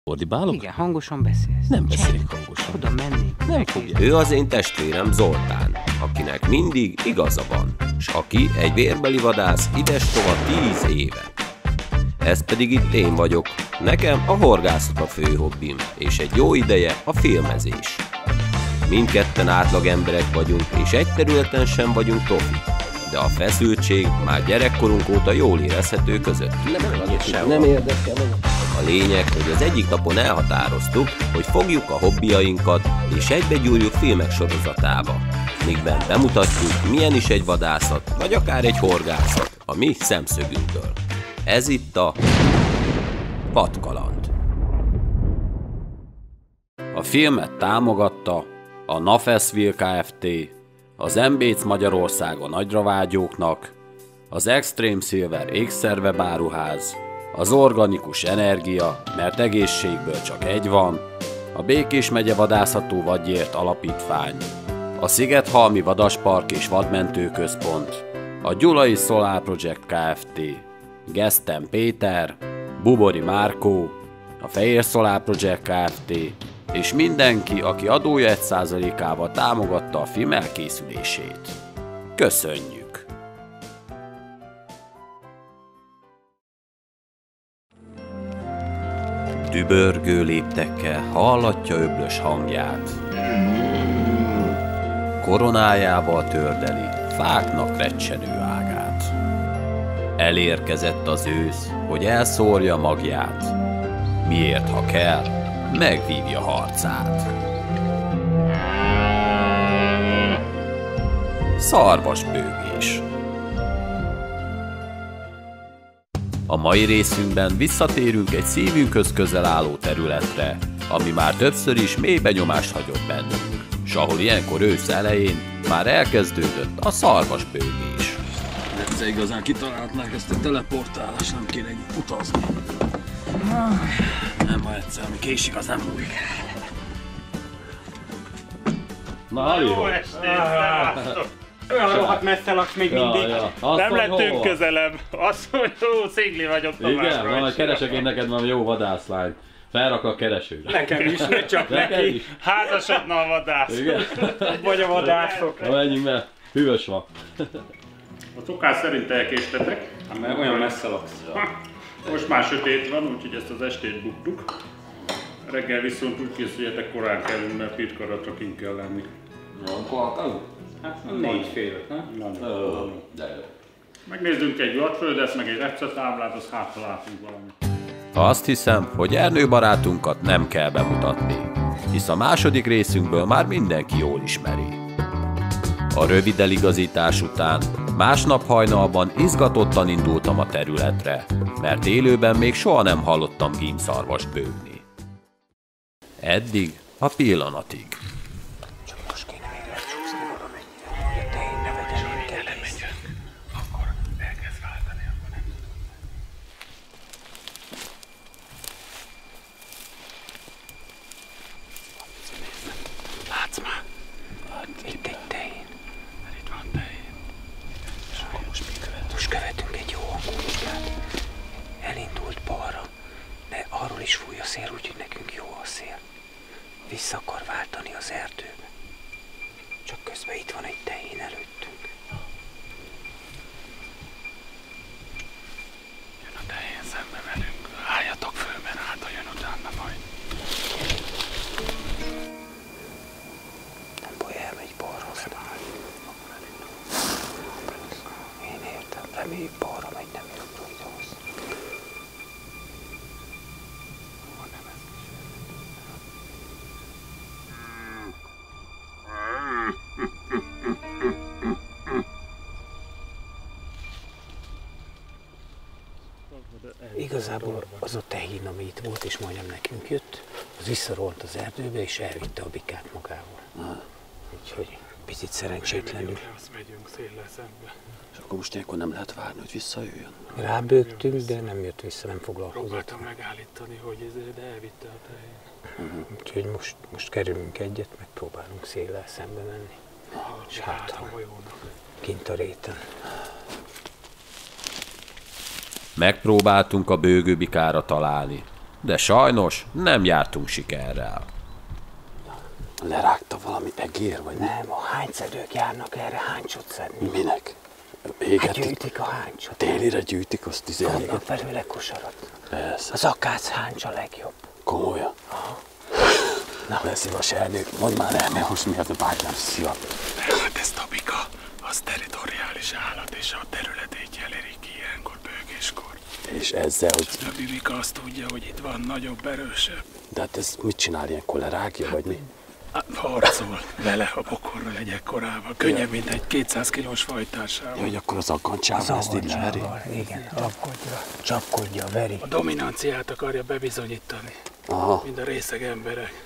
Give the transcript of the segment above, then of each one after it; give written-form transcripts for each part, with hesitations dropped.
Ordibálok? Igen, hangosan beszélsz. Nem beszélek hangosan. Oda menni. Nem fogja. Ő az én testvérem Zoltán, akinek mindig igaza van, s aki egy vérbeli vadász idestova 10 éve. Ez pedig itt én vagyok. Nekem a horgászat a fő hobbim, és egy jó ideje a filmezés. Mindketten átlag emberek vagyunk, és egy területen sem vagyunk profik. De a feszültség már gyerekkorunk óta jól érezhető között. Nem érdekel. A lényeg, hogy az egyik napon elhatároztuk, hogy fogjuk a hobbiainkat és egybegyúrjuk filmek sorozatába, mikben bemutatjuk, milyen is egy vadászat, vagy akár egy horgászat a mi szemszögünkből. Ez itt a Vadkaland. A filmet támogatta a Nafeszville Kft., az MBC Magyarország a nagyravágyóknak, az Extreme Silver ékszerwebáruház, az Organikus Energia, mert egészségből csak egy van, a Békés megye Vadászató Vadgyért Alapítvány, a Szigethalmi Vadaspark és Vadmentőközpont, a Gyulai Solar Project Kft., Geszten Péter, Bubori Márkó, a Fehér Solar Project Kft., és mindenki, aki adója 1%-ával támogatta a film elkészülését. Köszönjük! Dübörgő léptekkel hallatja öblös hangját. Koronájával tördeli fáknak recsenő ágát. Elérkezett az ősz, hogy elszórja magját. Miért, ha kell, megvívja harcát. Szarvasbőgés. A mai részünkben visszatérünk egy szívünkhöz közel álló területre, ami már többször is mély benyomást hagyott bennünk, s ahol ilyenkor ősz elején már elkezdődött a szarvasbőgés. Egyszer igazán kitalálhatnák ezt a teleportálást, nem kéne utazni. Nem, ha egyszer, ami késik, az nem múlik. Na, Jó estét, szevasztok! Olyan rohadt messze laksz még mindig. Nem lettünk közelebb. Azt mondja, jó, szigli vagyok igen, na majd keresek én neked már jó vadászlányt. Felrak a keresőre. Nekem is, ne csak neki. Házasodna a vadász. Igen. Vagy a vadászok. Na menjünk, mert hűvös van. A szokás szerint elkéstetek. Mert olyan messze laksz. Most már sötét van, úgyhogy ezt az estét buktuk. Reggel viszont úgy készüljetek, korán kellünk, mert pitkaratra kint kell lenni. Hát 4-5, nem? De jó. Megnézzünk egy vadföldet, meg egy repcetáblát, az hátra látunk valamit. Azt hiszem, hogy Ernő barátunkat nem kell bemutatni, hisz a második részünkből már mindenki jól ismeri. A rövid eligazítás után másnap hajnalban izgatottan indultam a területre, mert élőben még soha nem hallottam gímszarvast bőgni. Eddig a pillanatig. Csak most kéne még lecsúszni valamennyire, hogy a tehén ne vegyen ilyen keményt. Akkor elkezd váltani, akkor nem tudom. Látsz már? Itt egy tehén. Itt van tehén. És akkor most mi követünk? Most követünk egy jó hangú muskát. Elindult balra, de arról is fúj a szél, úgyhogy nekünk jó a szél. Vissza akar váltani az erdőbe. Csak közben itt van egy tehén előttünk. Jön a tehén szembe velünk. Álljatok föl, mert hát jön utána majd. Nem baj, elmegy balra aztán. Én értem, reméljük balra megy, nem jobbra idehoz. Igazából az a tehén, ami itt volt és majdnem nekünk jött, az visszarolt az erdőbe és elvitte a bikát magával. Úgyhogy picit szerencsétlenül. Azt megyünk széllel szembe. És akkor most ilyenkor nem lehet várni, hogy visszajöjjön? Rábőgtünk, de nem jött vissza, nem foglalkozott. Próbáltam megállítani, hogy de elvitte a tehén. Úgyhogy most kerülünk egyet, megpróbálunk széllel szembe menni. És hát, a hajónak. kint a réten. Megpróbáltunk a bőgőbikára találni, de sajnos nem jártunk sikerrel. Lerágta valami egér, vagy Nem, a hányszedők járnak erre hánycsot szedni. minek? Hát Égetik. gyűjtik a hánycsot. Télire gyűjtik azt Kapnak belőle kosarat. Persze. Az akác háncs a legjobb. Komolyan. Na, leszívas Ernő, mondd már el, mert most miért a bágy nem szívat. Hát ez Tabika, az territoriális állat, és a területét jelerik ilyenkor, bőgéskor. És ezzel, hogy... A többi Mika azt tudja, hogy itt van nagyobb, erősebb. De hát ez mit csinál ilyenkor, lerágja, vagy mi? Hát harcol vele a bokorra legyek korával. Könnyebb, mint egy 200 kilós fajtársával. Hogy akkor az aggancsával ezt így leveri? Zavarcsával, igen, csapkodja, veri. A dominanciát akarja bebizonyítani. Aha. Mind a részeg emberek.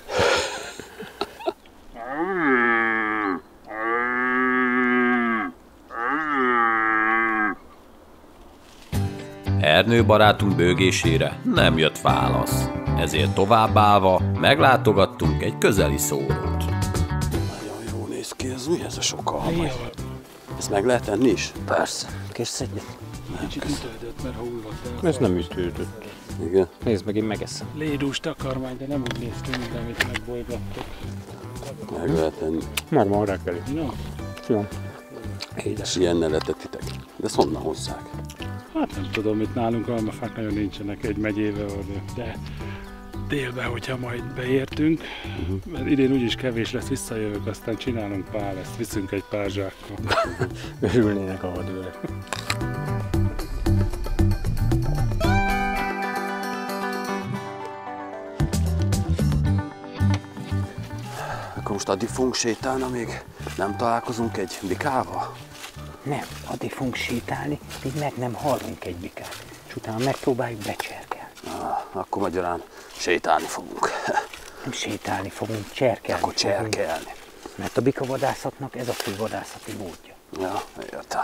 Ernő barátunk bőgésére nem jött válasz, ezért továbbállva meglátogattunk egy közeli szórót. Nagyon jó néz ki, ez mi ez a sok alma? Ezt meg lehet enni is? Persze, kérsz egyet? Kicsit ütődött, mert ha ulvadt el. Ez nem ütődött. Igen. Nézd meg, én megeszem. Lédús takarmány, de nem úgy néz ki, mint amit megbolygattok. Meg lehet enni. Megvan reggeli. No, Jó. És ilyennel letetitek. De ezt honnan hozzák? hát nem tudom, itt nálunk almafák nagyon nincsenek egy megyével, de délben, hogyha majd beértünk, mert idén úgyis kevés lesz, visszajövök, aztán csinálunk pár lesz, viszünk egy pár zsákkal. Örülnének a vadőrek. Akkor most addig fogunk sétálni, amíg nem találkozunk egy bikával? Nem, addig fogunk sétálni, míg meg nem hallunk egy bikát. És utána megpróbáljuk becserkelni. Akkor magyarán sétálni fogunk. Nem sétálni fogunk, cserkelni Akkor cserkelni. fogunk. Mert a bikavadászatnak ez a fő vadászati módja. Ja, értem.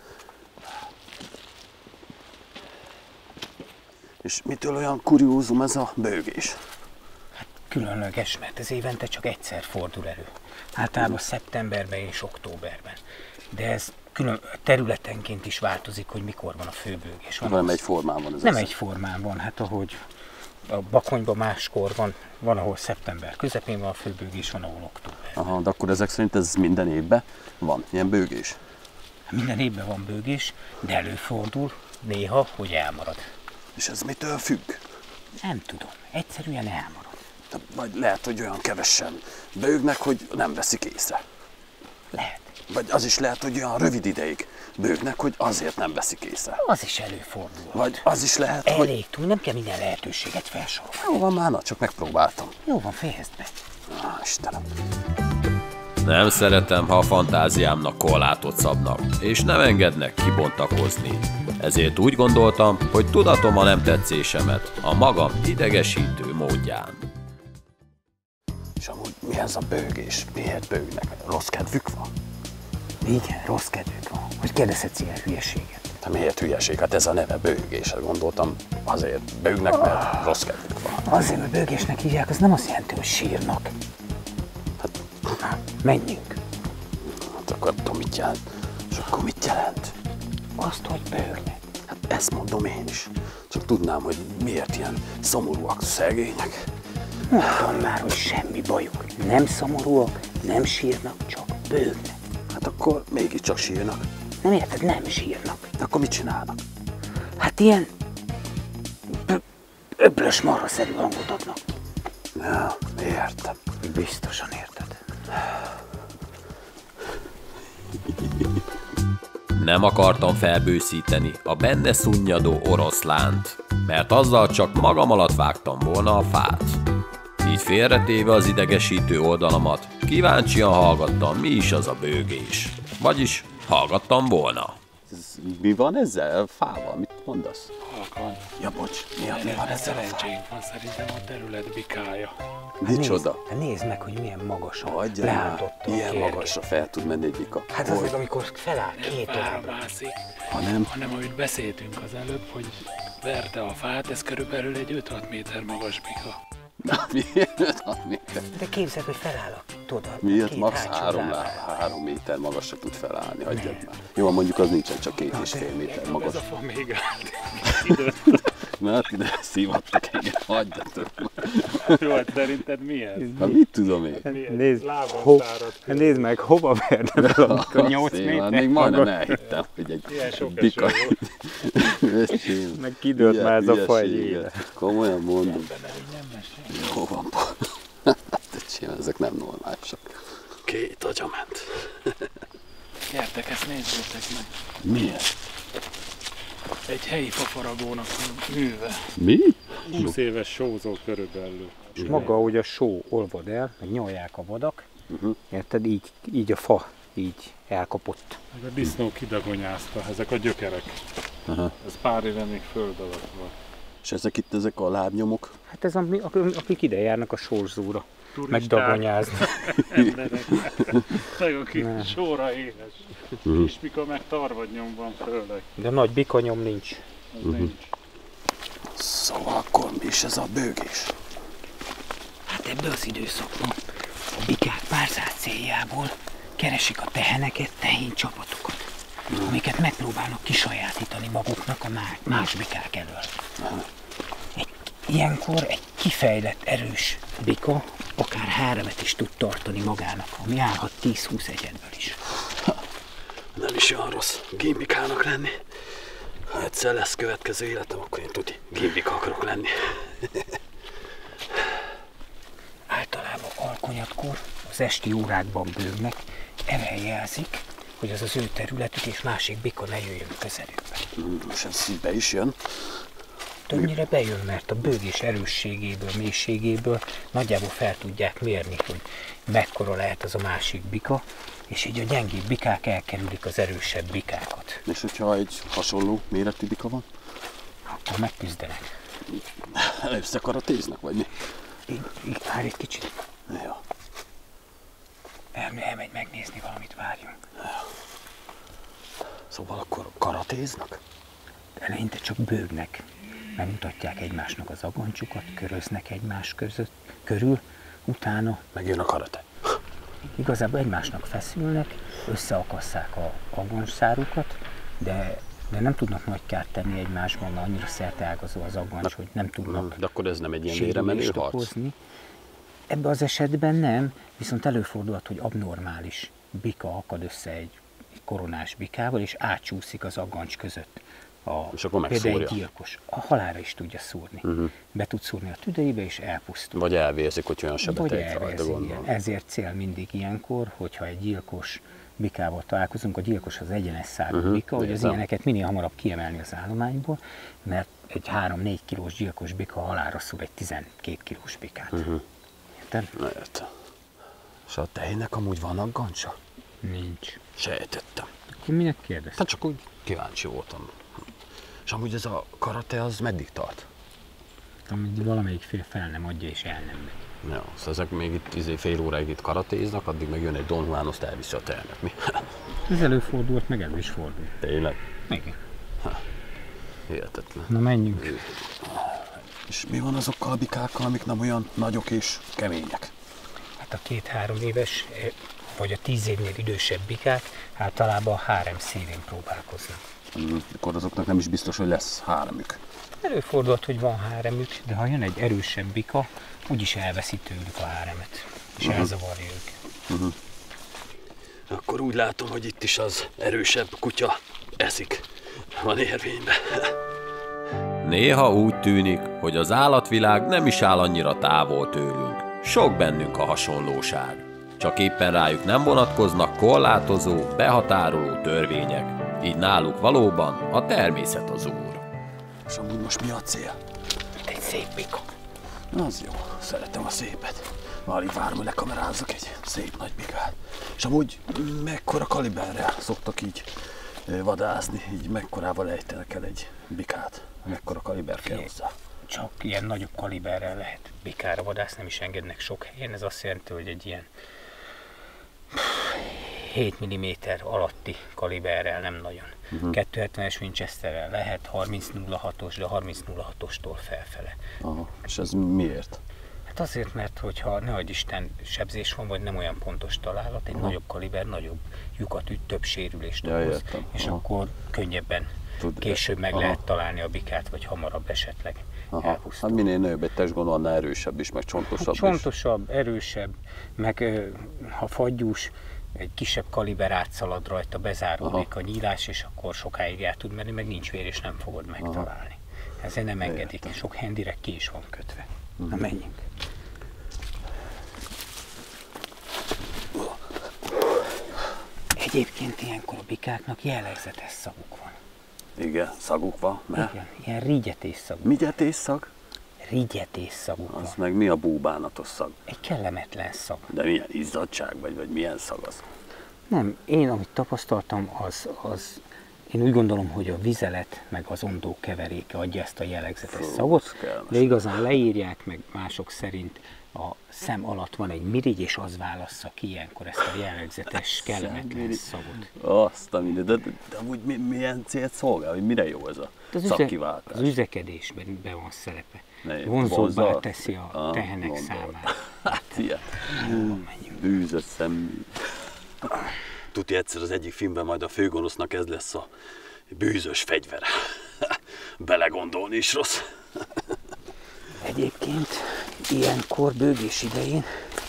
És mitől olyan kuriózum ez a bőgés? Különleges, mert ez évente csak egyszer fordul elő. Általában szeptemberben és októberben. De ez külön területenként is változik, hogy mikor van a főbőgés. Nem egyformán van ez. Nem egyformán van, hát ahogy a Bakonyban máskor van ahol szeptember közepén van a főbőgés, van ahol október. Aha, de akkor ezek szerint ez minden évben van ilyen bőgés? Minden évben van bőgés, de előfordul néha, hogy elmarad. És ez mitől függ? Nem tudom, egyszerűen elmarad. De vagy lehet, hogy olyan kevesen bőgnek, hogy nem veszik észre. Lehet. Vagy az is lehet, hogy olyan rövid ideig bőgnek, hogy azért nem veszik észre. Az is előfordul. Vagy az is lehet, hogy... Elég túl, nem kell minden lehetőséget felsorolni. Jó van már, na, csak megpróbáltam. Jó van, fejezd be. Istenem. Nem szeretem, ha a fantáziámnak korlátot szabnak, és nem engednek kibontakozni. Ezért úgy gondoltam, hogy tudatom a nem tetszésemet a magam idegesítő módján. És amúgy mi ez a bőgés? Miért bőgnek? Rossz kedvük van? Igen, rossz kedvük van. Hogy kérdezhetsz ilyen hülyeséget? De miért hülyeség? Hát ez a neve bőgés. Gondoltam, azért bőgnek, mert rossz kedvük van. Azért, mert bőgésnek hívják, az nem azt jelenti, hogy sírnak. Hát, menjünk. Hát akkor tudom, mit jelent. És akkor mit jelent? Azt, hogy bőgnek. Hát ezt mondom én is. Csak tudnám, hogy miért ilyen szomorúak, szegények. Mondtam már, hogy semmi bajuk. Nem szomorúak, nem sírnak, csak bőgnek. Hát akkor mégiscsak sírnak. Nem érted? Nem sírnak. De akkor mit csinálnak? Hát ilyen öblös marhaszerű hangot adnak. Ja, értem. Biztosan érted. Nem akartam felbőszíteni a benne szunnyadó oroszlánt, mert azzal csak magam alatt vágtam volna a fát. Így félretéve az idegesítő oldalamat, kíváncsian hallgattam, mi is az a bőgés. Vagyis hallgattam volna. Mi van ezzel a fával? Mit mondasz? halkan. Ja, bocs. Mi van ezzel a fával? Szerencsénk van szerintem a terület bikája. Micsoda? Nézd meg, hogy milyen magasan Hagyjál már. leántotta a Ilyen kérgét. magasra fel tud menni egy bika. Hát az meg, amikor feláll két oldalra. Felmászik, Hanem hanem ahogy beszéltünk az előbb, hogy verte a fát, ez körülbelül egy 5-6 méter magas bika. Na, miért? De képzeld, hogy feláll a tudod. Miért két max. hátsó lábával. 3 méter magasra tud felállni, hagyjad már. Jó, mondjuk az nincsen csak 2,5 méter Ez magas. a fa még állt. mert ide szívattak engem, hagyjatok. Jó, hát szerinted mi ez? Hát mit tudom én? Nézd, Lábon szárad. nézd meg, hova verde fel, amikor 8 Szépen, méter. még majdnem elhittem, hogy egy Ilyen sok bika. eső volt. Meg kidőlt már ez a fa egy éve. Komolyan mondom. Jó van, Öcsém, ezek nem normálisak. 2 agya ment. Gyertek, ezt nézzétek meg. Mi ez? Egy helyi fafaragónak a műve. Mi? 20 éves sózó körülbelül. És maga, hogy a só olvad el, meg nyalják a vadak, érted? Így a fa így elkapott. Meg a disznó kidagonyázta, ezek a gyökerek. Ez pár éve még föld alatt volt. És ezek a lábnyomok? Hát ez akik ide járnak a sorzóra, meg Turisták, dagonyázni. emberek, meg akik sorra éhes. Kisbika meg tarvadnyom van főleg. De nagy bikanyom nincs. Az nincs. Szóval akkor mi is ez a bőgés? Hát ebben az időszakban a bikák párzás céljából keresik a teheneket, tehéncsapatokat, amiket megpróbálnak kisajátítani maguknak a más bikák elől. Ilyenkor egy kifejlett, erős bika akár 3-et is tud tartani magának, ami állhat 10-20 egyedből is. Nem is olyan rossz gimbikának lenni. Ha egyszer lesz következő életem, akkor én tuti gimbika akarok lenni. Általában alkonyatkor az esti órákban bőgnek, erre jelzik, hogy az az ő területük és másik bika ne jöjjön közelükbe. És ez így be is jön. Többnyire bejön, mert a bőgés erősségéből, mélységéből nagyjából fel tudják mérni, hogy mekkora lehet az a másik bika, és így a gyengébb bikák elkerülik az erősebb bikákat. És hogyha egy hasonló méretű bika van? Akkor megküzdenek. Összekaratéznak, vagy mi? Várj egy kicsit. Jó. Elmegy megnézni valamit, várjunk. Szóval akkor karatéznak? Eleinte csak bőgnek. Megmutatják egymásnak az agancsukat, köröznek egymás körül, utána Megjön a karate. igazából egymásnak feszülnek, összeakasszák a agancszárukat, de nem tudnak nagy kárt tenni egymásban, mert annyira szerteágazó az agancs, hogy nem tudnak De akkor ez nem egy ilyen méremenő sérülést harc? okozni. Ebben az esetben nem, viszont előfordulhat, hogy abnormális bika akad össze egy koronás bikával, és átcsúszik az agancs között. És akkor Például egy megszórja. gyilkos. A halálra is tudja szúrni. Be tud szúrni a tüdejébe, és elpusztul. Vagy elvérzik, hogy olyan sebet Vagy egy rajta, elvérzi, igen. gondolom. Ezért cél mindig ilyenkor, hogyha egy gyilkos bikával találkozunk, a gyilkos az egyenes szárú bika, hogy az értem. ilyeneket minél hamarabb kiemelni az állományból, mert egy 3-4 kilós gyilkos bika halálra szúr egy 12 kilós bikát. Érted? Na, értem. És a tehénnek amúgy van aggancsa? Nincs. Sejtettem. Akkor minek kérdezted? Tehát csak úgy kíváncsi voltam. És amúgy ez a karate az meddig tart? Amíg valamelyik fél fel nem adja és el nem megy. Ja, szóval ezek még itt fél óráig itt karatéznak, addig meg jön egy Don Juan, azt elviszi a tehenet. Mi? Ez előfordult, meg elő is fordul. Tényleg? Igen. Hihetetlen. Na menjünk. És mi van azokkal a bikákkal, amik nem olyan nagyok és kemények? Hát a 2-3 éves, vagy a 10 évnél idősebb bikák általában a hárem szívén próbálkoznak. Akkor azoknak nem is biztos, hogy lesz 3-ük. Előfordulhat, hogy van háremük, de ha jön egy erősebb bika, úgyis elveszi tőlük a háremet, és elzavarja őket. Akkor úgy látom, hogy itt is az erősebb kutya eszik. Van érvényben. Néha úgy tűnik, hogy az állatvilág nem is áll annyira távol tőlünk. Sok bennünk a hasonlóság. Csak éppen rájuk nem vonatkoznak korlátozó, behatároló törvények. Így náluk valóban a természet az úr. És amúgy most mi a cél? Egy szép bika. Az jó, szeretem a szépet. Alig várom, hogy lekamerázzak egy szép nagy bikát. És amúgy mekkora kaliberrel szoktak így vadászni, így mekkorával ejtenek el egy bikát? Mekkora kaliber kell hozzá? Csak ilyen nagyobb kaliberrel lehet bikára vadászni, nem is engednek sok helyen. Ez azt jelenti, hogy egy ilyen 7 mm alatti kaliberrel nem nagyon. 270-es Winchesterrel lehet, 30-06-os, de 30-06-ostól felfele. Aha. És ez miért? Hát azért, mert hogyha ne adj Isten sebzés van, vagy nem olyan pontos találat, egy nagyobb kaliber, nagyobb lyukat üt, több sérülést okoz, és akkor könnyebben később meg lehet találni a bikát, vagy hamarabb esetleg elpusztul. Hát minél nagyobb egy testgondol, annál erősebb is, meg csontosabb hát csontosabb, erősebb, meg ha fagyús, egy kisebb kaliber átszalad rajta, bezáródik a nyílás, és akkor sokáig el tud menni, meg nincs vér, és nem fogod megtalálni. Ezért nem engedik, sok hendire ki is van kötve. Na menjünk. Egyébként ilyenkor a bikáknak jellegzetes szaguk van. Igen, szaguk van. Igen, ilyen rigyetés szaguk. Migyetés szag? Rigyetés szaguk van. Az meg mi a búbánatos szag? Egy kellemetlen szag. De milyen izzadság vagy milyen szag az? Nem, én amit tapasztaltam, az én úgy gondolom, hogy a vizelet meg az ondó keveréke adja ezt a jellegzetes szagot, de igazán leírják, meg mások szerint a szem alatt van egy mirigy, és az válassza ki ilyenkor ezt a jellegzetes, kellemetlen szagot. Azt, de amúgy milyen célt szolgál, hogy mire jó ez a szakkiváltás? Az üzekedésben be van szerepe. Vonzóbbá teszi a tehenek számára. Hát ilyet. Bűzös szem. Tudja, egyszer az egyik filmben majd a főgonosznak ez lesz a bűzös fegyvere. Belegondolni is rossz. Egyébként ilyenkor bőgés idején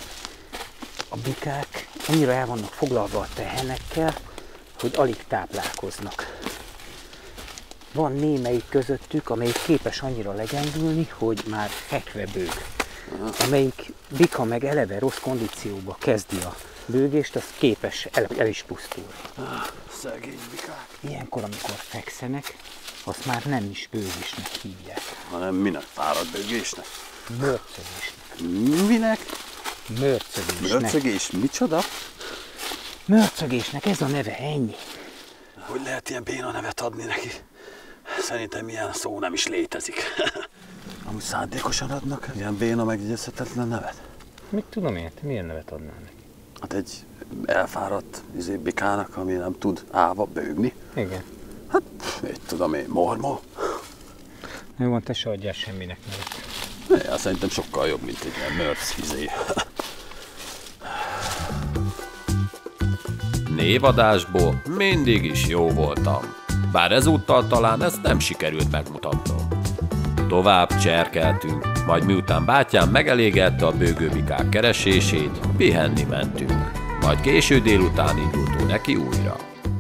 a bikák annyira el vannak foglalva a tehenekkel, hogy alig táplálkoznak. Van némelyik közöttük, amelyik képes annyira legyengülni, hogy már fekve bőg. Amelyik bika meg eleve rossz kondícióba kezdi a bőgést, az képes, el is pusztul. Szegény bikák. Ilyenkor, amikor fekszenek, azt már nem is bőgésnek hívják. Hanem minek? Fáradt bőgésnek? Mörcögésnek. Minek? Mörcögésnek. Mörcögés? Micsoda? Mörcögésnek, ez a neve, ennyi. Hogy lehet ilyen béna nevet adni neki? Szerintem ilyen szó nem is létezik. Amúgy szándékosan adnak ilyen béna megjegyezhetetlen nevet? Mit tudom én, te milyen nevet adnál neki? Hát egy elfáradt bikának, ami nem tud állva bőgni. Igen. Hát, mit tudom én, mormó. Jó van, te se adjál semminek nevet. Ja, szerintem sokkal jobb, mint egy ilyen mörc Névadásból mindig is jó voltam, bár ezúttal talán ezt nem sikerült megmutatnom. Tovább cserkeltünk, majd miután bátyám megelégette a bőgőbikák keresését, pihenni mentünk. Majd késő délután indultunk neki újra.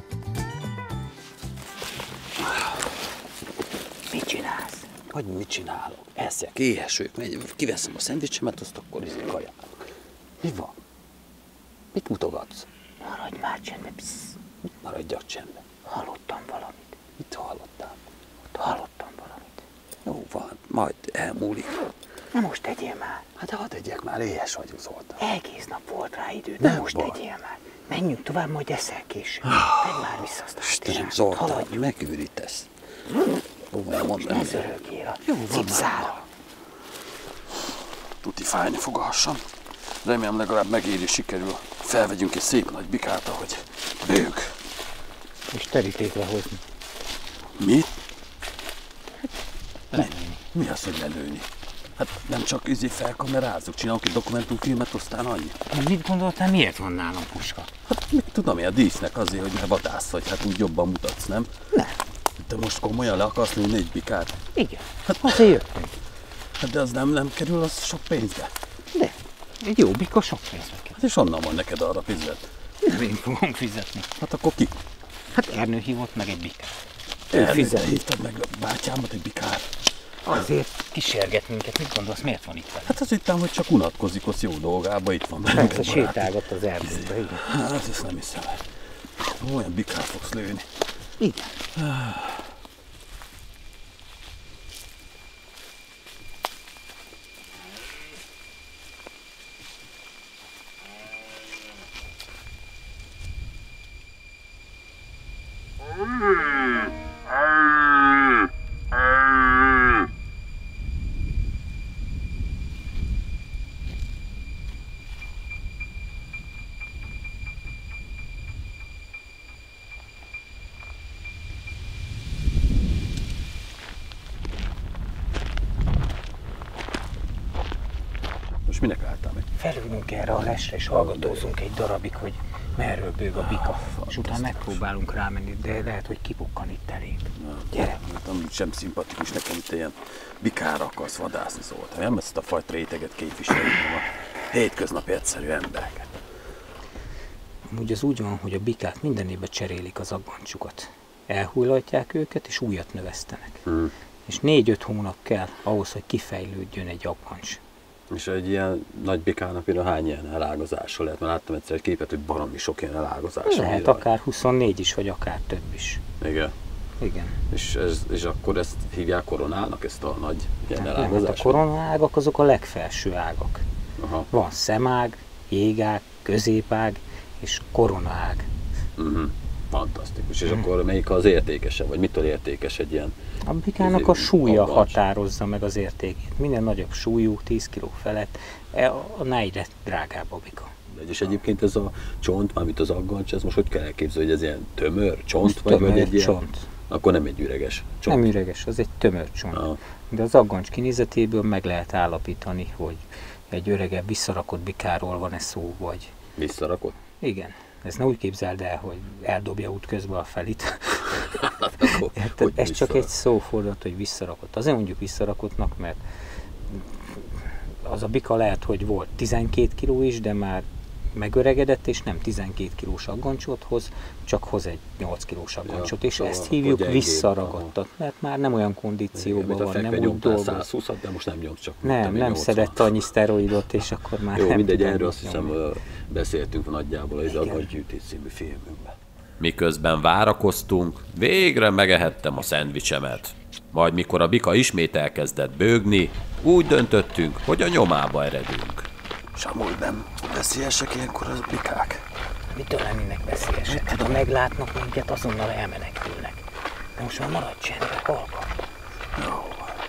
Mit csinálsz? Hogy mit csinálok? Eszek, éhes vagyok, kiveszem a szendvicsemet, azt akkor kajálok. Mi van? Mit mutogatsz? Maradj már csendbe, psz. Mit maradjak csendbe? Hallottam valamit. Mit hallottál? Hallottam valamit. Jó van, majd elmúlik. Na most tegyél már. Hát de hadd tegyek már, éhes vagyok, Zoltán. Egész nap volt rá idő, de most tegyél már. Menjünk tovább, majd eszel később. Tedd már vissza azt a Istenem, Zoltán, megőrítesz. Komolyan mondom. Ne zörögjél a cipzára. Tuti fájni fog a hasam. Remélem legalább megéri, sikerül. Felvegyünk egy szép nagy bikát, ahogy bőg. És terítékre hozni. Mit? Mi az, hogy lelőni? Hát nem csak felkamerázzuk, csinálunk egy dokumentumfilmet, aztán annyi. Mit gondoltál, miért van nálam puska? Hát mit tudom én, a dísznek azért, hogy ne vadász vagy, hát úgy jobban mutatsz, nem? Nem. Te most komolyan le akarsz lőni egy bikát? Igen, hát azért jöttünk. Hát de az nem kerül az sok pénzbe. De, egy jó bika sok pénzbe kerül. Hát és honnan van neked arra fizet? Nem én fogom fizetni. Hát akkor ki? Hát Ernő hívott meg egy bikát. Ernő, te hívtad meg a bátyámat egy bikát? Azért kísérget minket, mit gondolsz, miért van itt vele? Hát azt hittem, hogy csak unatkozik, az jó dolgába, itt van. Persze sétálgat az erdőbe, igen. Hát ezt nem hiszem el. Olyan bikát fogsz lőni. Igen. minek álltál meg? Felülünk erre a lesre, és hallgatózunk egy darabig, hogy merről bőg a bika. És utána megpróbálunk rámenni, de lehet, hogy kipukkan itt elénk. Gyere! Hát amúgy sem szimpatikus nekem, hogy te ilyen bikára akarsz vadászni, Zoltán. Nem ezt a fajta réteget képviselni, hanem a hétköznapi egyszerű embereket. Amúgy az úgy van, hogy a bikák minden évben cserélik az aggancsukat. Elhullatják őket, és újat növesztenek. És 4-5 hónap kell ahhoz, hogy kifejlődjön egy aggancs. És egy ilyen nagy bikának például hány ilyen elágazása lehet? Mert láttam egyszer egy képet, hogy baromi sok ilyen elágazása. Lehet akár 24 is, vagy akár több is. Igen. Igen. És akkor ezt hívják koronának, ezt a nagy ilyen Nem, elágazást? a koronaágak azok a legfelső ágak. Aha. Van szemág, jégág, középág és koronaág. Fantasztikus. És akkor melyik az értékesebb? Vagy mitől értékes egy ilyen? A bikának a súlya aggancs? határozza meg az értékét. Minden nagyobb súlyú, 10 kg felett, annál egyre drágább a bika. És egyébként ez a csont, mármint az aggancs, ez most hogy kell elképzelni, hogy ez ilyen tömör csont? Ez tömör vagy egy ilyen... csont. Akkor nem egy üreges csont. Nem üreges, az egy tömör csont. Aha. De az aggancs kinézetéből meg lehet állapítani, hogy egy öregebb, visszarakott bikáról van-e szó, vagy... Visszarakott? Igen. Ez ne úgy képzeld el, hogy eldobja útközben a felit. Hogy ez csak egy szófordulat, hogy visszarakott. Azért mondjuk visszarakottnak, mert az a bika lehet, hogy volt 12 kg is, de már megöregedett, és nem 12 kilós aggancsot hoz, csak hoz egy 8 kilós aggancsot, és szóval ezt hívjuk gyengébb, visszaragadtat, mert már nem olyan kondícióban van, nem úgy dolgoz. 120-at, de most nem nyomsz, csak Nem szedett annyi szteroidot, és akkor már jó, nem mindegy, tudom erről azt nyomni. hiszem beszéltünk nagyjából az Aggancsgyűjtés című filmünkben. Miközben várakoztunk, végre megehettem a szendvicsemet. Majd mikor a bika ismét elkezdett bőgni, úgy döntöttünk, hogy a nyomába eredünk. Samúj, nem veszélyesek ilyenkor az bikák? Mitől lennének veszélyesek? Hát, ha meglátnak minket, azonnal elmenekülnek. De most már maradj csendben, hallgat. Jó.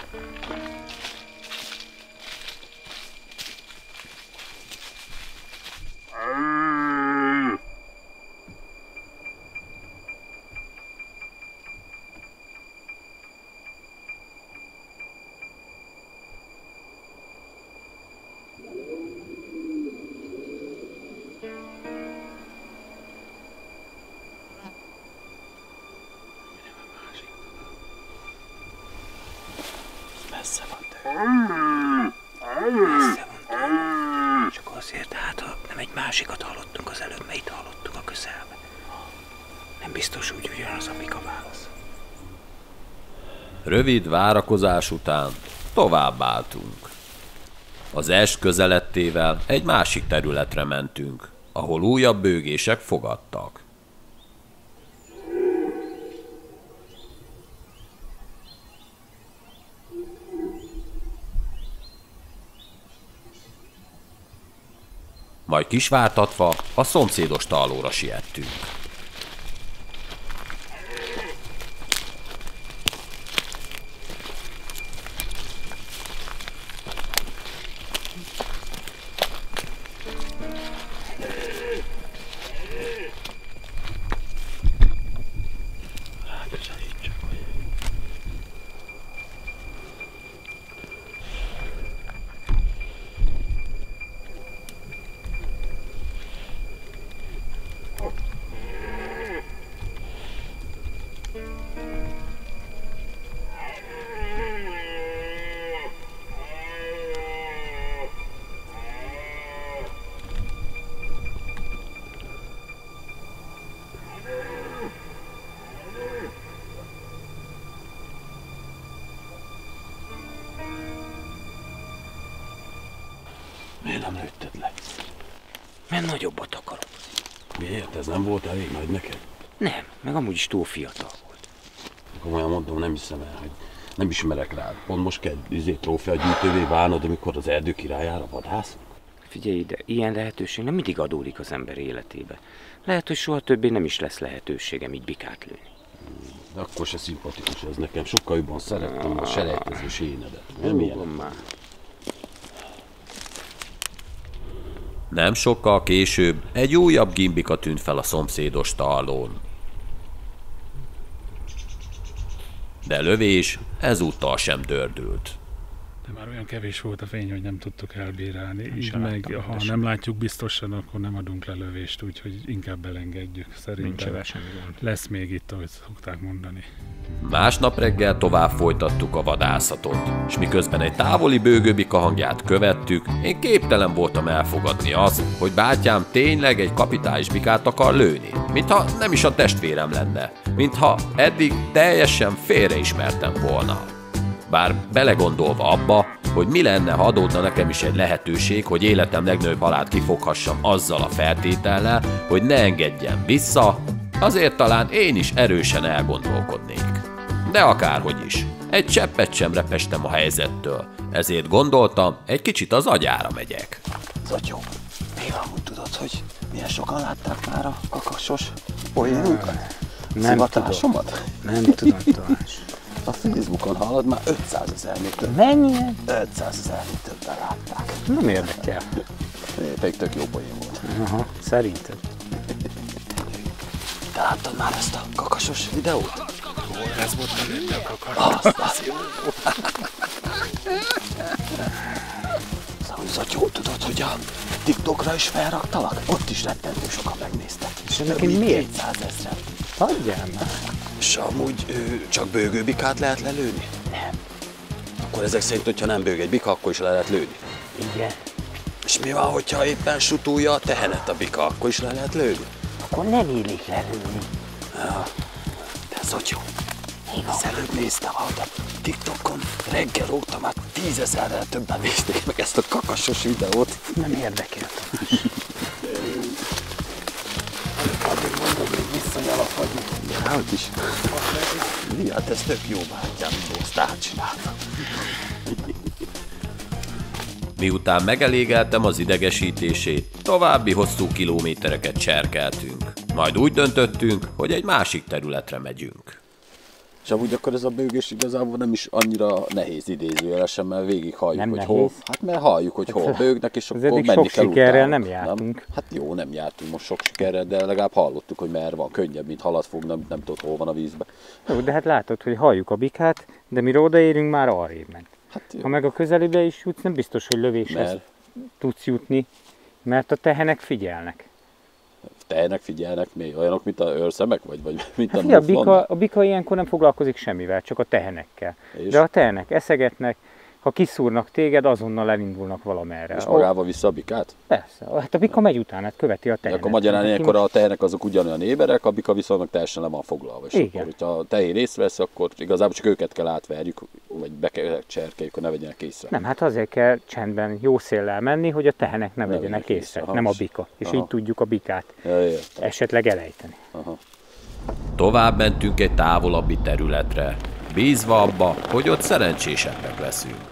Messze van, de... Messze van. Csak azért, hát ha nem egy másikat hallottunk az előbb, mert itt hallottuk a közelben. Nem biztos úgy ugyanaz a bika válasz. Rövid várakozás után tovább álltunk. Az est közeledtével egy másik területre mentünk, ahol újabb bőgések fogadtak. Majd kisvártatva a szomszédos tallóra siettünk. Miért nem lőtted le? Mert nagyobbat akarok. Miért? Ez nem volt elég nagy neked? Nem, meg amúgy is túl fiatal volt. Komolyan mondom, nem hiszem el, hogy nem ismerek rád. Pont most kell trófeagyűjtővé válnod, amikor az erdő királyára vadász? Figyelj ide, ilyen lehetőség nem mindig adódik az ember életébe. Lehet, hogy soha többé nem is lesz lehetőségem így bikát lőni. De akkor se szimpatikus ez nekem. Sokkal jobban szerettem a selejtezős énedet. Nem ilyen? Már. Nem sokkal később egy újabb gimbika tűnt fel a szomszédos tallón. De lövés ezúttal sem dördült. De De már olyan kevés volt a fény, hogy nem tudtuk elbírálni. Így meg, ha nem látjuk biztosan, akkor nem adunk le lövést, úgyhogy inkább belengedjük. Szerintem lesz még itt, ahogy szokták mondani. Másnap reggel tovább folytattuk a vadászatot, és miközben egy távoli bőgőbika hangját követtük, én képtelen voltam elfogadni azt, hogy bátyám tényleg egy kapitális bikát akar lőni, mintha nem is a testvérem lenne, mintha eddig teljesen félreismertem volna. Bár belegondolva abba, hogy mi lenne, ha adódna nekem is egy lehetőség, hogy életem legnagyobb halált kifoghassam azzal a feltétellel, hogy ne engedjem vissza, azért talán én is erősen elgondolkodnék. De akárhogy is, egy cseppet sem repestem a helyzettől, ezért gondoltam, egy kicsit az agyára megyek. Zatyó, mi van, úgy tudod, hogy milyen sokan látták már a kakasos poénunkat? Szivatásomat? Nem tudom, Tamás. A Facebookon hallod, már 500 000-nél több. Mennyien? 500 000-nél többen látták. Nem érdekel. Pedig tök jó poén volt. Aha, szerinted. Te láttad már ezt a kakasos videót? Ez volt előtte a kakas. Az jó. Zatyó, tudod, hogy a TikTokra is felraktalak? Ott is rettentő sokan megnéztek. És ennek miért? 200 000. Hagyjál már. És amúgy csak bőgőbikát lehet lelőni? Nem. Akkor ezek szerint, hogyha nem bőg egy bika, akkor is le lehet lőni. Igen. És mi van, hogyha éppen sutulja a tehenet a bika, akkor is le lehet lőni? Akkor nem illik lelőni. Ja. De Zatyó, az előbb néztem, ahogy a TikTokon reggel óta már 10 000-rel többen nézték meg ezt a kakasos videót. Nem érdekel. Addig mondom, hogy visszanyalapodni. Hát is. Hát ez tök jó, bátyám, hogy ezt átcsináltam. Miután megelégeltem az idegesítését, további hosszú kilométereket cserkeltünk. Majd úgy döntöttünk, hogy egy másik területre megyünk. És amúgy akkor ez a bőgés igazából nem is annyira nehéz idézőjelesen, mert végig halljuk, Nem hogy nehéz. hol. Hát mert halljuk, hogy hol bőgnek, és akkor eddig menni sok kell sikerrel utána. nem jártunk. Hát jó, nem jártunk most sok sikerrel, de legalább hallottuk, hogy merre van. Könnyebb, mint halat fogna, nem tudod, hol van a vízbe. Jó, de hát látod, hogy halljuk a bikát, de mire odaérünk, már arrébb ment. Hát jó. Ha meg a közelébe is jutsz, nem biztos, hogy lövéshez Mert tudsz jutni, mert a tehenek figyelnek. tehenek figyelnek még olyanok, mint a őrszemek, vagy mint Hát a a bika ilyenkor nem foglalkozik semmivel, csak a tehenekkel. És? De a tehenek eszegetnek, ha kiszúrnak téged, azonnal elindulnak valamerre. És magával vissza a bikát? Persze, hát a bika megy utána, hát követi a De tehenet. akkor magyarán Neki ilyenkor most- a tehenek azok ugyanolyan éberek, a bika viszont meg teljesen le van foglalva. És Igen. akkor, hogyha a tehén észrevesz, akkor igazából csak őket kell átverjük, vagy be kell cserkeljük, hogy ne vegyenek észre. Nem, hát azért kell csendben, jó széllel menni, hogy a tehenek ne vegyenek vegyenek észre, észre, nem a aha. bika. És Aha. így tudjuk a bikát Ja, értem. esetleg elejteni. Aha. Tovább mentünk egy távolabbi területre, bízva abba, hogy ott szerencsésebbek leszünk.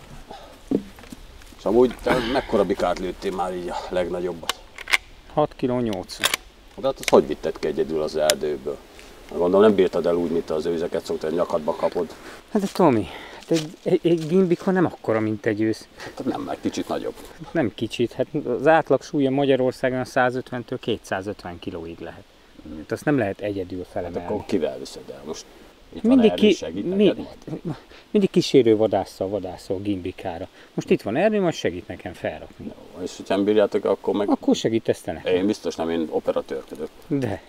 És amúgy te mekkora bikát lőttél már így a legnagyobbat? 6 kg 80. De hát azt hogy vitted ki egyedül az erdőből? Gondolom nem bírtad el úgy, mint az őzeket szoktad, nyakadba kapod. Hát de Tomi, hát egy gimbika nem akkora, mint egy ősz. Hát nem, meg kicsit nagyobb. Nem kicsit, hát az átlag súlya Magyarországon 150-től 250 kilóig lehet. Hát azt nem lehet egyedül felemelni. Akkor kivel viszed el most? Itt Mindig, van Ervin, segít neked majd? mindig kísérő vadásszal gimbikára. Most itt van Ervin, majd segít nekem felrakni. És hogyha nem bírjátok, akkor meg... Akkor segítesz te nekem. Én biztos nem, én operatőrködök. De.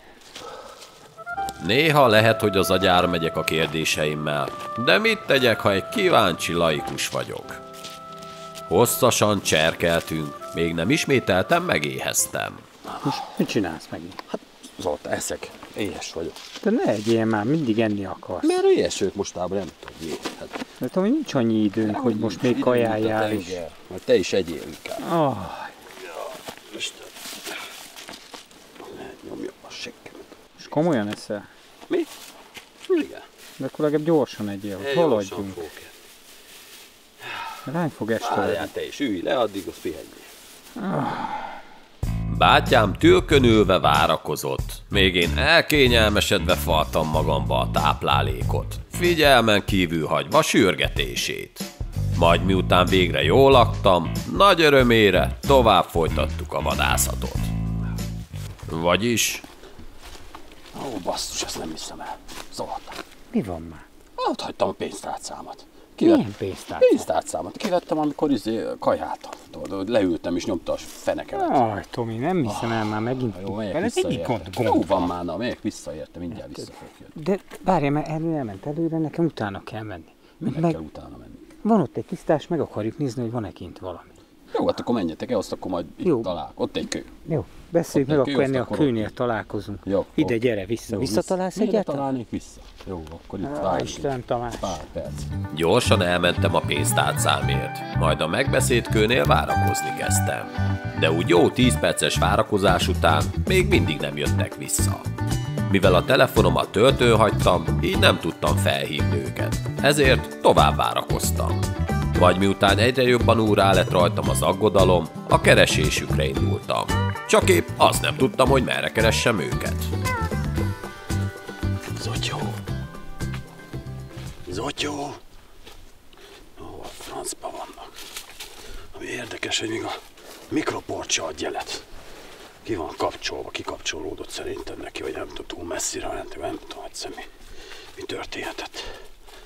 Néha lehet, hogy az agyára megyek a kérdéseimmel, de mit tegyek, ha egy kíváncsi laikus vagyok? Hosszasan cserkeltünk, még nem ismételtem, megéheztem. Most mit csinálsz megint? Zoltán, eszek. Éhes vagyok. De ne egyél már, mindig enni akarsz. Mert éhes ők mostában nem tudom. Hát, De Tomi, nincs annyi időnk, hogy most még kajáljál is. Majd te is egyél inkább. Oh, Isten. Nyomja a seggemet. és komolyan eszel? Mi? Igen. De akkor legalább gyorsan egyél, hogy haladjunk. Rány fog este. Várjál te is, ülj le, addig azt pihenjél. Bátyám tülkönülve várakozott, még én elkényelmesedve faltam magamba a táplálékot, figyelmen kívül hagyva sürgetését. Majd miután végre jól laktam, nagy örömére tovább folytattuk a vadászatot. Vagyis... Ó, basszus, ezt nem hiszem el. Zoltán. Mi van már? Ott hagytam a pénztárcámat. Milyen pénztárcát? Pénztárcámat kivettem, amikor kajáltam. Leültem és nyomta a fenekemet. Aj, Tomi, nem hiszem el már megint. Jó, megyek Ez egyik visszaérte. gond Jó van már, na, megyek visszaérte, mindjárt vissza fogok jönni. De várjál, mert erről elment előre, nekem utána kell menni. Meg kell utána menni. Van ott egy tisztás, meg akarjuk nézni, hogy van-e kint valami. Jó, hát akkor menjetek el, azt akkor majd itt találkozunk. Ott egy kő. Jó, beszéljük meg, Ott egy akkor kő, ennél a azt kőnél akkor találkozunk. Jó, Ide, jó. gyere vissza. Jó, Visszatalálsz Mire egyáltalán? találnék vissza? Jó, akkor itt Á, várjunk. Istenem, Tamás. Pár perc. Gyorsan elmentem a pénztárcámért, majd a megbeszélt kőnél várakozni kezdtem. De úgy jó 10 perces várakozás után még mindig nem jöttek vissza. Mivel a telefonomat töltőn hagytam, így nem tudtam felhívni őket. Ezért tovább várakoztam. Vagy miután egyre jobban úrrá lett rajtam az aggodalom, a keresésükre indultam. Csak épp azt nem tudtam, hogy merre keressem őket. Zotyó! Zotyó! Ó, a francba vannak. Ami érdekes, hogy még a mikroport se ad jelet. Ki van kapcsolva, kikapcsolódott szerintem neki, vagy nem tudom, túl messzire ment, nem tudom, hogy mi történhetett.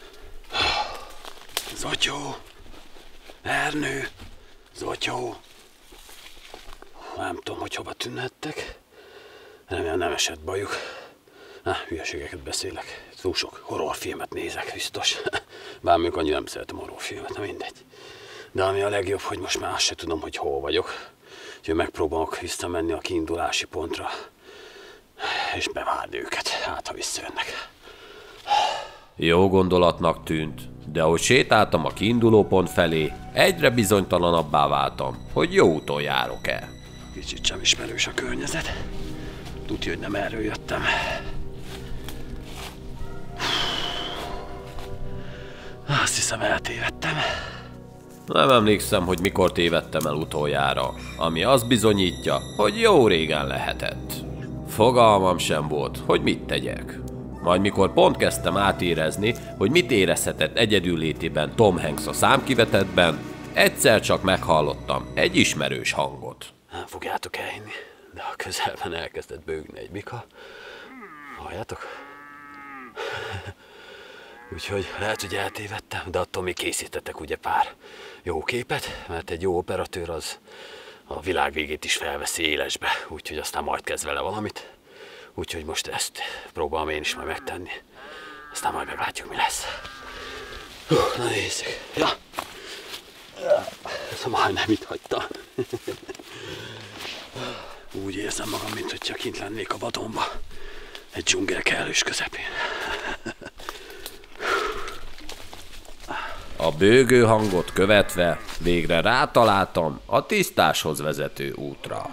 Zotyó! Ernő! Zotyó! Nem tudom, hogy hova tűnhettek. Remélem nem esett bajuk. Hülyeségeket beszélek. Túl sok horrorfilmet nézek, biztos. Bár még annyira nem szeretem horrorfilmet, na mindegy. De ami a legjobb, hogy most már azt se tudom, hogy hol vagyok. Úgyhogy megpróbálok visszamenni a kiindulási pontra. És bevárni őket, hát ha visszajönnek. Jó gondolatnak tűnt, de ahogy sétáltam a kiinduló pont felé, egyre bizonytalanabbá váltam, hogy jó úton járok-e. Kicsit sem ismerős a környezet. Tudja, hogy nem erről jöttem. Azt hiszem, eltévedtem. Nem emlékszem, hogy mikor tévedtem el utoljára, ami azt bizonyítja, hogy jó régen lehetett. Fogalmam sem volt, hogy mit tegyek. Majd mikor pont kezdtem átérezni, hogy mit érezhetett egyedüllétében Tom Hanks a számkivetetben, egyszer csak meghallottam egy ismerős hangot. Nem fogjátok elhinni, de a közelben elkezdett bőgni egy bika. Halljátok? Úgyhogy lehet, hogy eltévedtem, de attól még készítettek ugye pár jó képet, mert egy jó operatőr az a világ végét is felveszi élesbe, úgyhogy aztán majd kezd vele valamit. Úgyhogy most ezt próbálom én is majd megtenni. Aztán majd meglátjuk, mi lesz. Na nézzük. Ja. Ez majdnem itt hagytam. Úgy érzem magam, mintha kint lennék a vadonba. Egy dzsungel kellős közepén. A bőgő hangot követve végre rátaláltam a tisztáshoz vezető útra.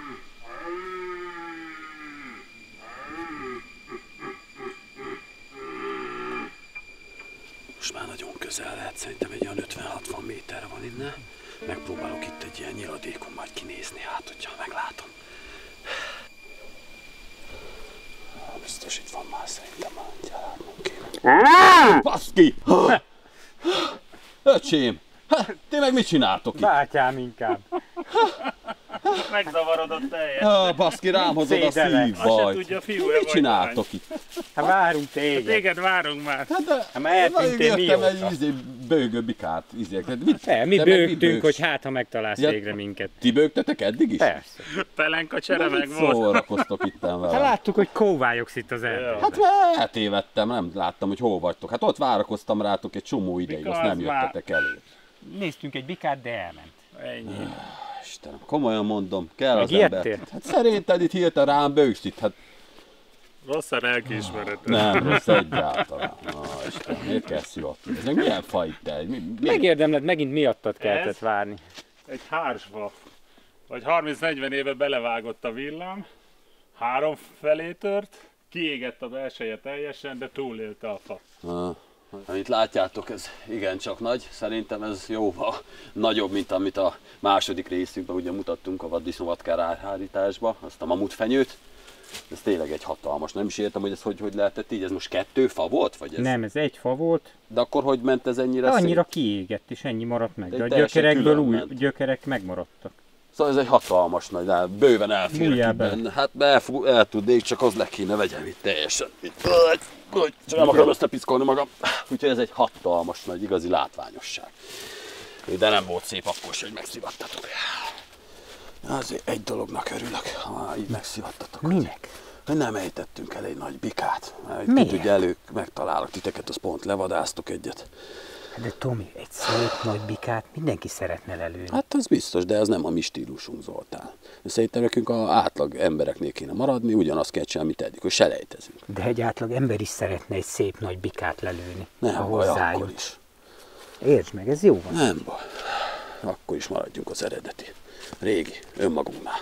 Most már nagyon közel lehet, szerintem egy olyan 50-60 méterre van innen. Megpróbálok itt egy ilyen nyiladékon majd kinézni, hát hogyha meglátom. Biztos itt van már, szerintem már látnunk kéne. Baszki! Öcsém! Ti meg mit csináltok itt? Bátyám inkább. Megzavarodott teljesen. Baszki, rám hozod a szívbajt. Azt se tudja, fiú-e Mit csináltok itt? Hát várunk téged. Téged várunk már. Hát már eltűntél mióta? Egy bőgő bikát. Mi bőgtünk, hogy hát ha megtalálsz végre minket. Ti bőgtetek eddig is? Persze. Pelenka csere meg volt. Szórakoztok itten vele. Hát láttuk, hogy kóvályogsz itt az erdőben. Hát eltévedtem, nem láttam, hogy hol vagytok. Hát ott várakoztam rátok egy csomó ideig, azt nem jöttetek elő. Néztünk egy bikát, de elment. Ennyi. Istenem, komolyan mondom, kell az Megijedtél? ember. Hát szerinted itt hirtelen rám bőgsz itt, hát Rossz a lelkiismereted. nem rossz egyáltalán. Istenem, miért kell szivatni? Ez meg milyen faj te? Megérdemled, megint miattad kellett várni. Egy hársfa. Vagy 30-40 éve belevágott a villám, 3 felé tört, kiégett a belseje teljesen, de túlélte a fa. Amit látjátok, ez igencsak nagy. Szerintem ez jóval nagyobb, mint amit a második részükben ugye mutattunk a vaddisznóvatkár árhárításba, azt a mamutfenyőt. Ez tényleg egy hatalmas. Nem is értem, hogy ez hogy lehetett így. Ez most 2 fa volt? Vagy ez? Nem, ez egy fa volt. De akkor hogy ment ez ennyire Annyira szét? kiégett, és ennyi maradt meg. De a teljesen gyökerekből külön új ment. gyökerek megmaradtak. Szóval ez egy hatalmas nagy, de bőven elférek benne. Hát el tudnék, csak az le kéne vegyem itt teljesen. Csak nem akarom összepiszkolni magam. Úgyhogy ez egy hatalmas nagy, igazi látványosság. De nem volt szép akkor sem, hogy megszivattatok. Azért egy dolognak örülök, ha már így megszivattatok. Minek? Hogy nem ejtettünk el egy nagy bikát. Miért? Ugye megtalálok titeket, az pont levadáztok egyet. De Tomi, egy szép nagy bikát mindenki szeretne lelőni. Hát az biztos, de ez nem a mi stílusunk, Zoltán. Szerintem nekünk az átlag embereknél kéne maradni, ugyanazt kell csinálni, mint eddig, hogy selejtezünk. De egy átlag ember is szeretne egy szép nagy bikát lelőni. Nem baj, akkor is. Értsd meg, ez jó van. Nem baj. Akkor is maradjunk az eredeti, régi, önmagunknál.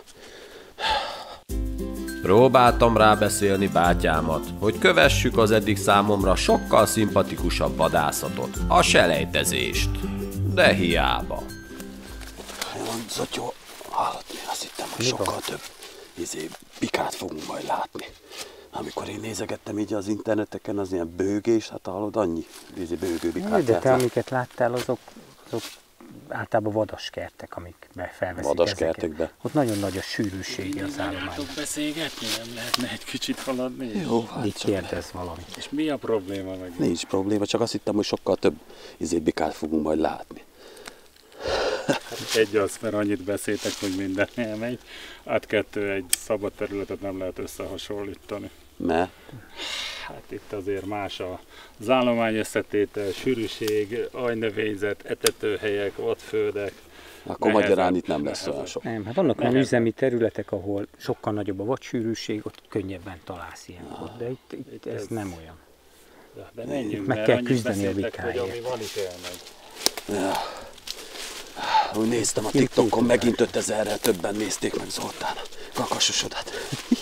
Próbáltam rábeszélni bátyámat, hogy kövessük az eddig számomra sokkal szimpatikusabb vadászatot, a selejtezést. De hiába. Jaj, Zotyó, hallott, én azt hittem, hogy sokkal több bikát fogunk majd látni. Amikor én nézegettem így az interneteken, az ilyen bőgés, hát hallod, annyi bőgőbikát. De te, amiket láttál, azok általában vadaskertek, amikbe felveszik vadaskertekbe. Ezeket. Ott nagyon nagy a sűrűsége az állomány. Nem tudok beszélgetni? Nem lehetne egy kicsit haladni? Jó, hát így kérdez valamit. És mi a probléma meg? Nincs probléma, csak azt hittem, hogy sokkal több bikát fogunk majd látni. Egy az, mert annyit beszéltek, hogy minden elmegy. Kettő, egy szabad területet nem lehet összehasonlítani. Mert? Hát itt azért más az állomány összetétel, sűrűség, ajnövényzet, etetőhelyek, vadföldek. Akkor magyarán itt nem lesz olyan sok. Nem, hát vannak olyan üzemi területek, ahol sokkal nagyobb a vadsűrűség, ott könnyebben találsz ilyenkor, de itt ez nem olyan. De menjünk, meg kell küzdeni a bikáért. Hogy ami van is elmegy. Ja. Úgy néztem a TikTokon, megint 5000-rel többen nézték meg Zoltán a kakasosodat.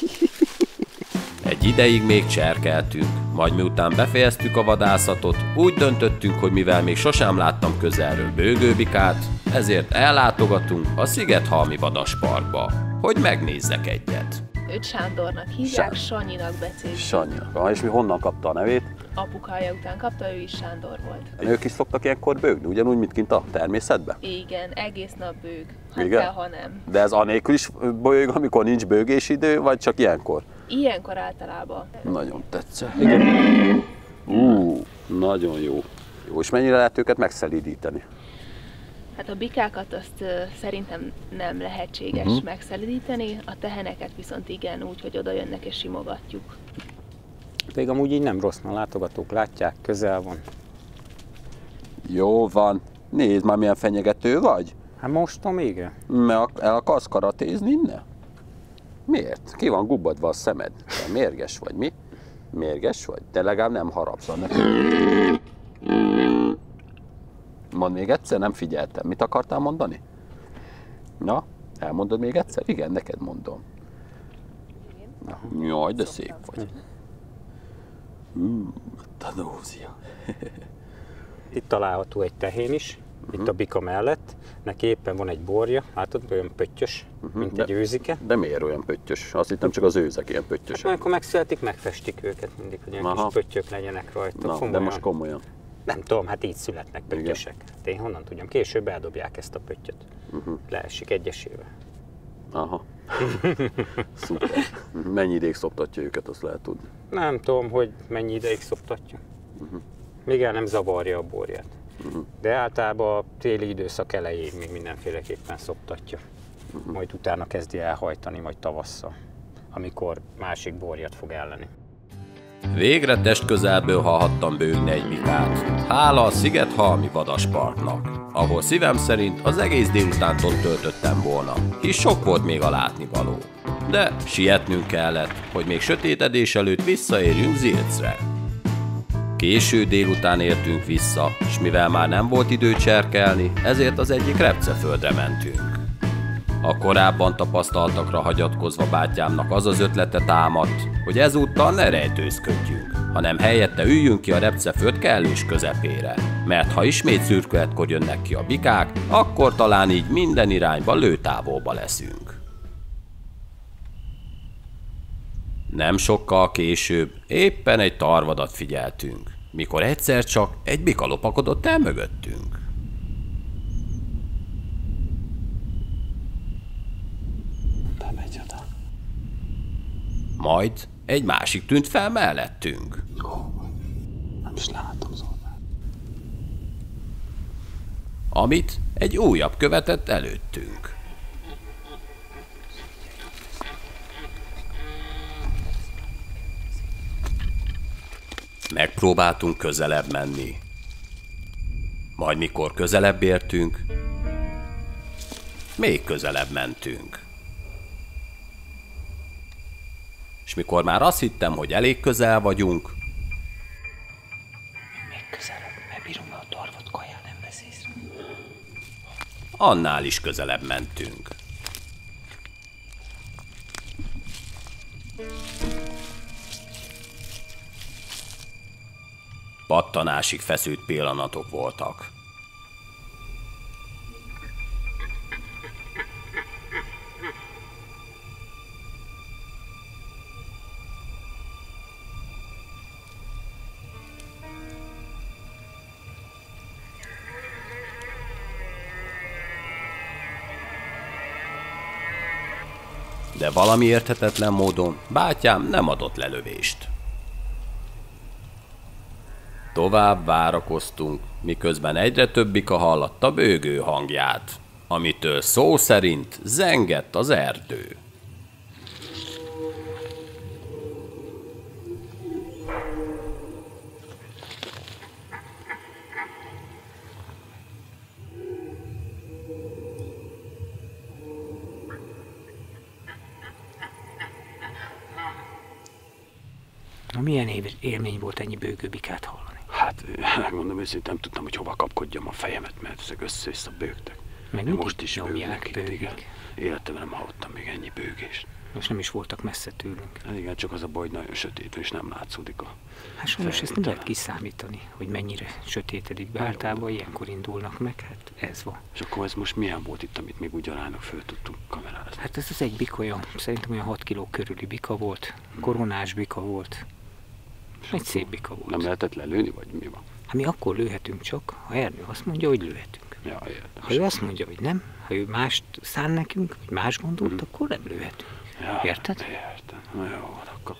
Egy ideig még cserkeltünk, majd miután befejeztük a vadászatot, úgy döntöttünk, hogy mivel még sosem láttam közelről bőgőbikát, ezért ellátogatunk a Szigethalmi Vadasparkba, hogy megnézzek egyet. Őt Sándornak hívják, Sanyinak becézik. Sanyinak. És mi honnan kapta a nevét? Apukája után kapta, ő is Sándor volt. Ők is szoktak ilyenkor bőgni, ugyanúgy, mint kint a természetben? Igen, egész nap bőg. Ha Igen? kell, ha nem. De ez anélkül is bőg, amikor nincs bőgésidő, vagy csak ilyenkor? Ilyenkor általában. Nagyon tetszett. Igen. Nagyon jó. Jó, és mennyire lehet őket megszelídíteni? Hát a bikákat azt szerintem nem lehetséges megszelidíteni, a teheneket viszont igen, úgy, hogy oda jönnek és simogatjuk. Pedig amúgy így nem rossz, a látogatók látják, közel van. Jó van. Nézd már, milyen fenyegető vagy. Hát most még? Mert el akarsz karatézni innen? Miért? Ki van gubbadva a szemed? Te mérges vagy, mi? Mérges vagy? Te legalább nem harapszol nekem. Mondd még egyszer, nem figyeltem. Mit akartál mondani? Na, elmondod még egyszer? Igen, neked mondom. Jaj, de szép vagy. Tanózia. Itt található egy tehén is, itt a bika mellett. Neki éppen van egy borja, látod, olyan pöttyös, mint egy őzike. De miért olyan pöttyös? Azt hittem csak az őzek ilyen pöttyösek. Hát, amikor megszületik, megfestik őket mindig, hogy ilyen kis pöttyök legyenek rajta. Na, de most komolyan. Nem tudom, hát így születnek pöttyösek. Hát én honnan tudjam, később eldobják ezt a pöttyöt. Leesik egyesével. Aha. Szuper. Mennyi ideig szoptatja őket, azt lehet tudni? Nem tudom, hogy mennyi ideig szoptatja. Még el nem zavarja a borját. De általában a téli időszak elején még mindenféleképpen szoptatja. Majd utána kezdi elhajtani, majd tavasszal, amikor másik borjat fog elleni. Végre testközelből hallhattam bőgni egy bikát. Hála a Szigethalmi Vadasparknak, ahol szívem szerint az egész délutánt ott töltöttem volna, hisz sok volt még a látnivaló. De sietnünk kellett, hogy még sötétedés előtt visszaérjünk Zilcre. Késő délután értünk vissza, és mivel már nem volt idő cserkelni, ezért az egyik repceföldre mentünk. A korábban tapasztaltakra hagyatkozva bátyámnak az az ötlete támadt, hogy ezúttal ne rejtőzködjünk, hanem helyette üljünk ki a repceföld kellős közepére, mert ha ismét szürkületkor jönnek ki a bikák, akkor talán így minden irányba lőtávolba leszünk. Nem sokkal később éppen egy tarvadat figyeltünk, mikor egyszer csak egy bika lopakodott el mögöttünk. Micsoda? Majd egy másik tűnt fel mellettünk. Nem is látom, Zoltán. Amit egy újabb követett előttünk. Megpróbáltunk közelebb menni. Majd mikor közelebb értünk, még közelebb mentünk. És mikor már azt hittem, hogy elég közel vagyunk, Még közelebb, mert bírom, a darvot kaján nem vesz észre. annál is közelebb mentünk. Pattanásig feszült pillanatok voltak. De valami érthetetlen módon bátyám nem adott lelövést. Tovább várakoztunk, miközben egyre több bika hallatta bőgő hangját, amitől szó szerint zengett az erdő. Na, milyen élmény volt ennyi bőgőbikát hallani? Hát, megmondom őszintén, nem tudtam, hogy hova kapkodjam a fejemet, mert ezek össze-vissza bőgtek. Meg De mindig most is nyomják, bőgnek itt, igen. bőgik. Életemben nem hallottam még ennyi bőgést. Most nem is voltak messze tőlünk. Hát igen, csak az a baj, hogy nagyon sötét, és nem látszódik a... Hát sajnos ezt nem lehet kiszámítani, hogy mennyire sötétedik be. Általában ilyenkor indulnak meg, hát ez van. És akkor ez most milyen volt itt, amit még úgy aránylag föl tudtunk kamerázni? Hát ez az egy bika olyan, szerintem olyan 6 kiló körüli bika volt, koronás bika volt. Egy szép bika volt. Nem lehetett lelőni, vagy mi van? Hát mi akkor lőhetünk csak, ha Ernő azt mondja, hogy lőhetünk. Ja, értem. Ha ő azt mondja, hogy nem, ha ő mást szán nekünk, vagy más gondolt, akkor nem lőhetünk. Ja, Érted? Értem. Na jó, van akkor.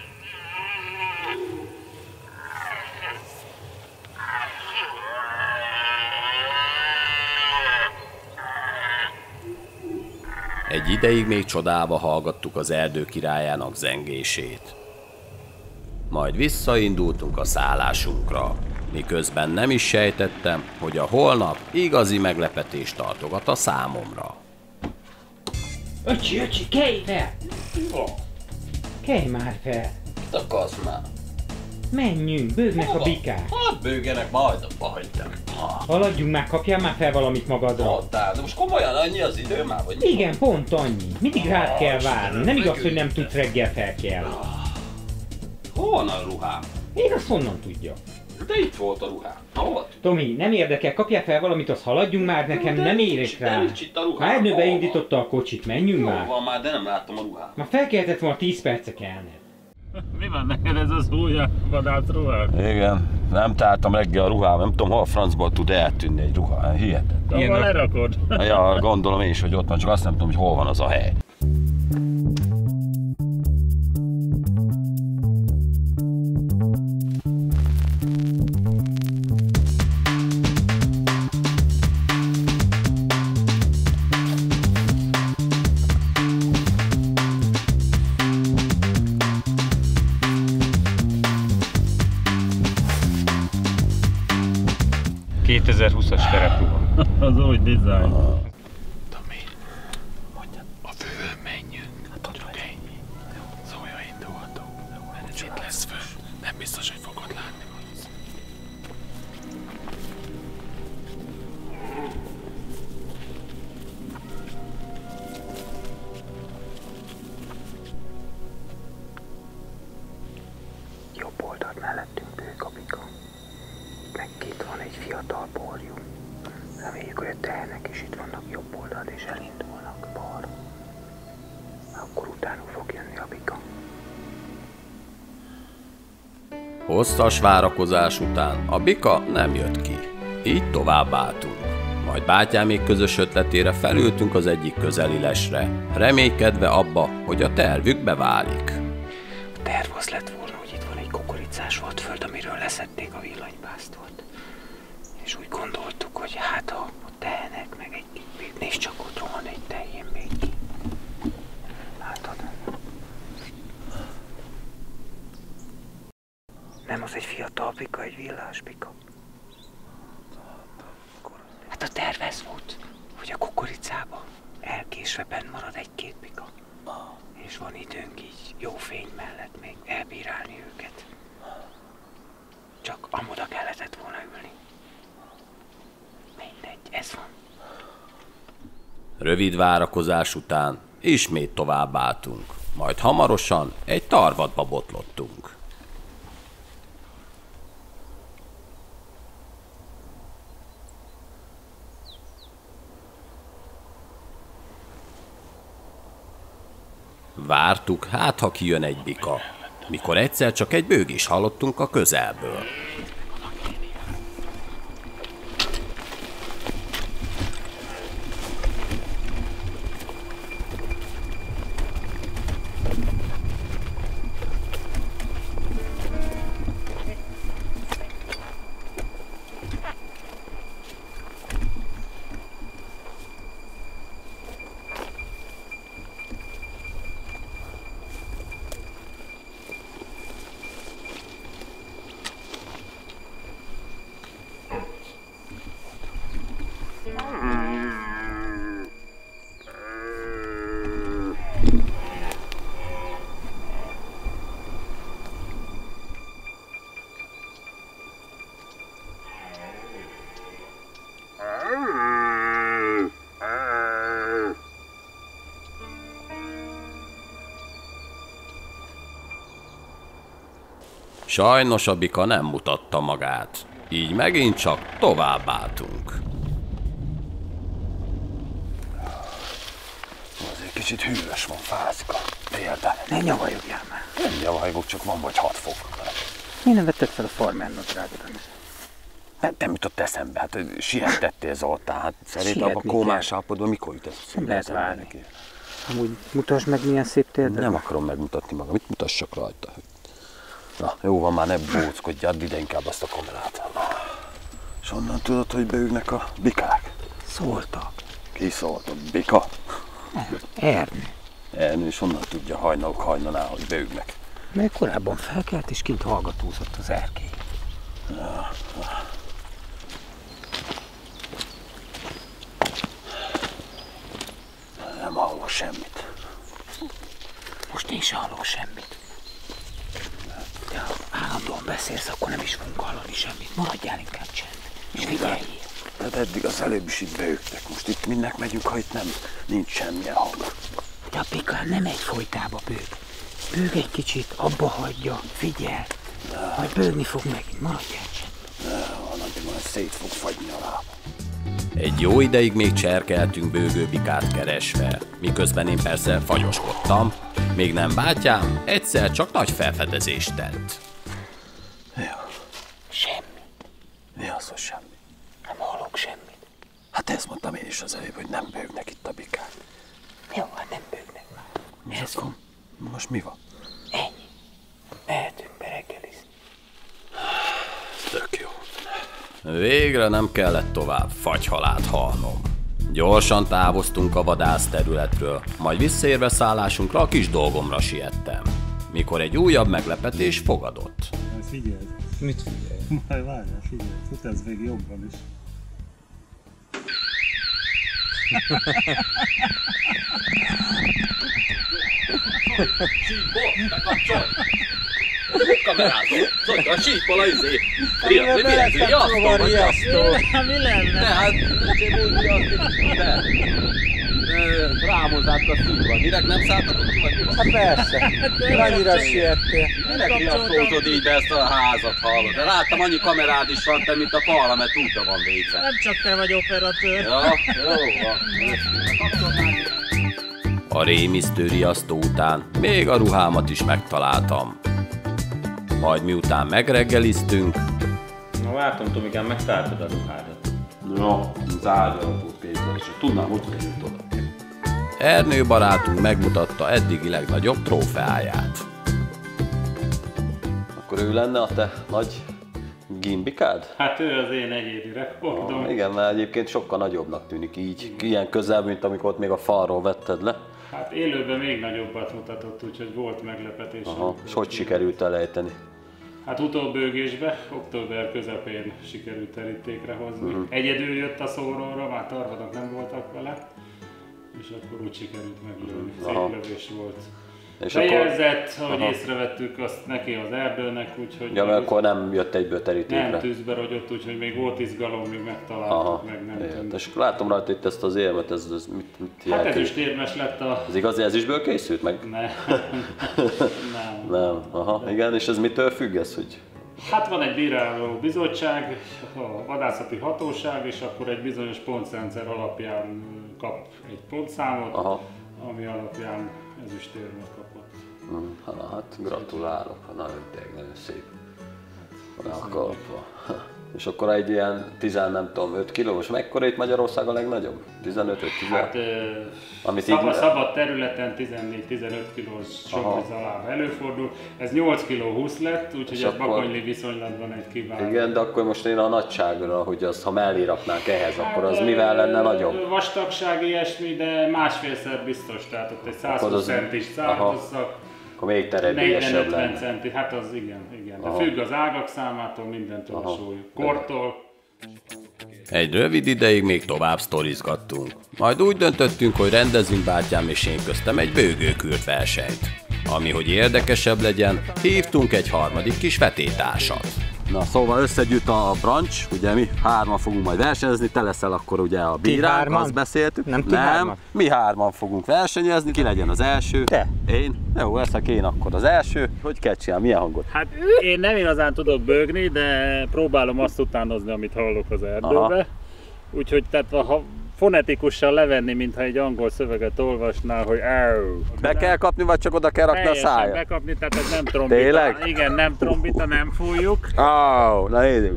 Egy ideig még csodálva hallgattuk az erdő királyának zengését. Majd visszaindultunk a szállásunkra, miközben nem is sejtettem, hogy a holnap igazi meglepetést tartogat a számomra. Öcsi, kelj fel! Kelj már fel! Mit akarsz már? Menjünk, bőgnek a bikák! Hát bőgenek majd abba hagytam. Haladjunk már, kapjál már fel valamit magadra! Adtál, de most komolyan annyi az idő már, vagy mi? Igen, pont annyi. Mindig rád kell várni. Nem igaz, hogy nem tudsz reggel felkelni. Hol van a ruhám? Én azt honnan tudja? De itt volt a ruhám. Hol? Tomi, nem érdekel, kapjál fel valamit, azt haladjunk már, nekem nem érek rá. nincs itt a ruhám. Már Ernő beindította a kocsit, menjünk már. Van már, de nem láttam a ruhám. Már felkeltett volna 10 perce kellene. Mi van neked ez az új vadász ruhád? Igen, nem találtam reggel a ruhám, nem tudom, hol a francból tud eltűnni egy ruha, hihetetlen. Ahol lerakod? Ja, gondolom én is, hogy ott van, csak azt nem tudom, hogy hol van az a hely. Az új dizájn. Tomi, mondjad, a főn menjünk. Hát ott csak ennyi. Szója indulhatunk. Mert itt lesz fő. Nem biztos, hogy fogod látni valószínűleg. Jobb oldalt mellettünk bőg a bika. Meg itt van egy fiatal borjú. Reméljük, hogy a tehenek is itt vannak jobb oldalt és elindulnak balra. Akkor utánuk fog jönni a bika. Hosszas várakozás után a bika nem jött ki. Így tovább álltunk. Majd bátyámék közös ötletére felültünk az egyik közeli lesre, reménykedve abba, hogy a tervük beválik. A terv az lett volna, hogy itt van egy kukoricás vadföld, amiről leszették a villanypásztort. És úgy gondoltuk, hogy hát ha a tehenek meg egy kicsit, nézd csak, ott rohan egy tehén még ki. Látod? Nem, az egy fiatal bika, egy villás bika. Hát a terv ez volt, hogy a kukoricába elkésve benn marad egy-két bika. És van időnk így jó fény mellett még elbírálni őket. Csak amoda kellett volna ülni. Mindegy, ez van. Rövid várakozás után ismét tovább álltunk, majd hamarosan egy tarvatba botlottunk. Vártuk, hát ha kijön egy bika, mikor egyszer csak egy bőgést hallottunk a közelből. Sajnos a bika nem mutatta magát, így megint csak tovább álltunk. Azért kicsit hűvös van, fázik a térde. Ne nyavajogjál már. Nem nyavajgok, csak van vagy 6 fok. Miért nem vetted fel a farmernadrágodat? Hát nem jutott eszembe, hát sietettél Zoltán, hát szerintem abban a Sietni kómás állapotban mikor jut ez? Nem lehet várni. Amúgy mutasd meg, milyen szép térded. Nem akarom megmutatni magam, mit mutassak rajta? Na, jó van, már ne bóckodj, add ide inkább azt a kamerát. És onnan tudod, hogy beügnek a bikák? Szóltak. Ki szólt? A bika? Ernő. Ernő, és onnan tudja hajnalok hajnalán, hogy beügnek. Mert korábban felkelt és kint hallgatózott az erkély. Nem hallok semmit. Most én sem hallok semmit. De ha állandóan beszélsz, akkor nem is fogunk hallani semmit. Maradjál inkább csendben. És figyeljél. Tehát eddig az előbb is itt beügtek. Most itt mindnek megyünk, ha itt nem, nincs semmilyen hang. De a bika nem egy folytába bőg. Bőg egy kicsit, abba hagyja, figyel. Majd bőgni fog megint. Maradjál csendben. Addig majd szét fog fagyni a lába. Egy jó ideig még cserkeltünk bőgő bikát keresve, miközben én persze fagyoskodtam, még nem bátyám, egyszer csak nagy felfedezést tett. Ja. Semmi. Mi az, hogy semmi? Nem hallok semmit. Hát ezt mondtam én is az előbb, hogy nem bőgnek itt a bikák. Jó, hát nem bőgnek már. Ez van. Most mi van? Ennyi. Mehetünk bereggelizni. Tök jó. Végre nem kellett tovább fagyhalált halnom. Gyorsan távoztunk a vadász területről, majd visszaérve szállásunkra a kis dolgomra siettem, mikor egy újabb meglepetés fogadott. Figyeld. Mit figyelj? Majd várjál, figyelj. Futsz még jobban is. Sípol, bekapcsol! Mit kamerázol? Zolyi, a sípol a izé! Riasztó, Mi lenne? De hát, nem úgy riasztó, de... Rámozzák a szívban. Direkt nem szálltatok ki, vagy mi van? Hát persze. Annyira siettél. Minek riasztózod így be ezt a házat, hallod? De láttam, annyi kamerád is van, te, mint a parlament útja van végre. Nem csak te vagy operatőr. Ja, jó van. A rémisztő riasztó után még a ruhámat is megtaláltam. Majd miután megreggeliztünk... Na látom, Tomikám, megtaláltad a ruhádat. Ja, az ágyalapot képzel, és tudnám, hogy került oda. Ernő barátunk megmutatta eddigi legnagyobb trófeáját. Akkor ő lenne a te nagy gimbikád? Hát ő az én egyéni rekordom. Igen, mert egyébként sokkal nagyobbnak tűnik így, ilyen közel, mint amikor ott még a falról vetted le. Hát élőben még nagyobbat mutatott, úgyhogy volt meglepetés. Aha, és hogy sikerült elejteni? Hát utóbőgésbe, október közepén sikerült terítékre hozni. Egyedül jött a szóróra, már tarvadak nem voltak vele, és akkor úgy sikerült meglőni. Szép lövés volt. És bejelzett, ahogy észrevettük azt neki az erdőnek, úgyhogy... Ja, mert akkor nem jött egyből terítékre. Nem tűzbe rogyott, úgyhogy még volt izgalom, még megtaláltuk, meg nem tűnt. És látom rajta itt ezt az érmet, ez mit hát ezüstérmes lett a... Ez igazi ezüstből készült meg? Nem. Aha, igen, és ez mitől függ ez, hogy... Hát van egy bíráló bizottság, a vadászati hatóság, és akkor egy bizonyos pontrendszer alapján kap egy pontszámot, ami alapján ezüstérmet kapott. Hát gratulálok, nagyon szép. Rakalapva. És akkor egy ilyen 5 kilós, mekkora itt Magyarország a legnagyobb? 15-16? Hát szabad területen 14-15 kilós sokvizaláb előfordul. Ez 8 kg 20 lett, úgyhogy ez bakonyli viszonylatban egy kiváló. Igen, de akkor most én a nagyságra, hogy azt ha mellé raknánk ehhez, akkor az mivel lenne nagyobb? Vastagság ilyesmi, de másfélszer biztos, tehát ott egy 120 centis szárhosszak. Akkor még terebélyesebb 40-50 centi, hát az igen. De függ az ágak számától, mindentől a súly, kortól. Egy rövid ideig még tovább sztorizgattunk. Majd úgy döntöttünk, hogy rendezünk bátyám és én köztem egy bőgőkürt versenyt. Ami, hogy érdekesebb legyen, hívtunk egy harmadik kis vetétársat. Na, szóval összegyűjt a brancs, ugye mi hárman fogunk majd versenyezni, te leszel akkor ugye a bíránk, azt beszéltük. Nem, mi hárman fogunk versenyezni, ki legyen az első? Te. Én? Jó, leszek én akkor az első. Hogy kell csinálni, milyen hangot? Hát én nem igazán tudok bőgni, de próbálom azt utánozni, amit hallok az erdőbe. Úgyhogy tehát ha fonetikusan levenni, mintha egy angol szöveget olvasnál, hogy be kell kapni, vagy csak oda kell rakni a száját? Bekapni, tehát ez nem trombita. Tényleg? Igen, nem trombita, nem fújjuk. Na nézzük.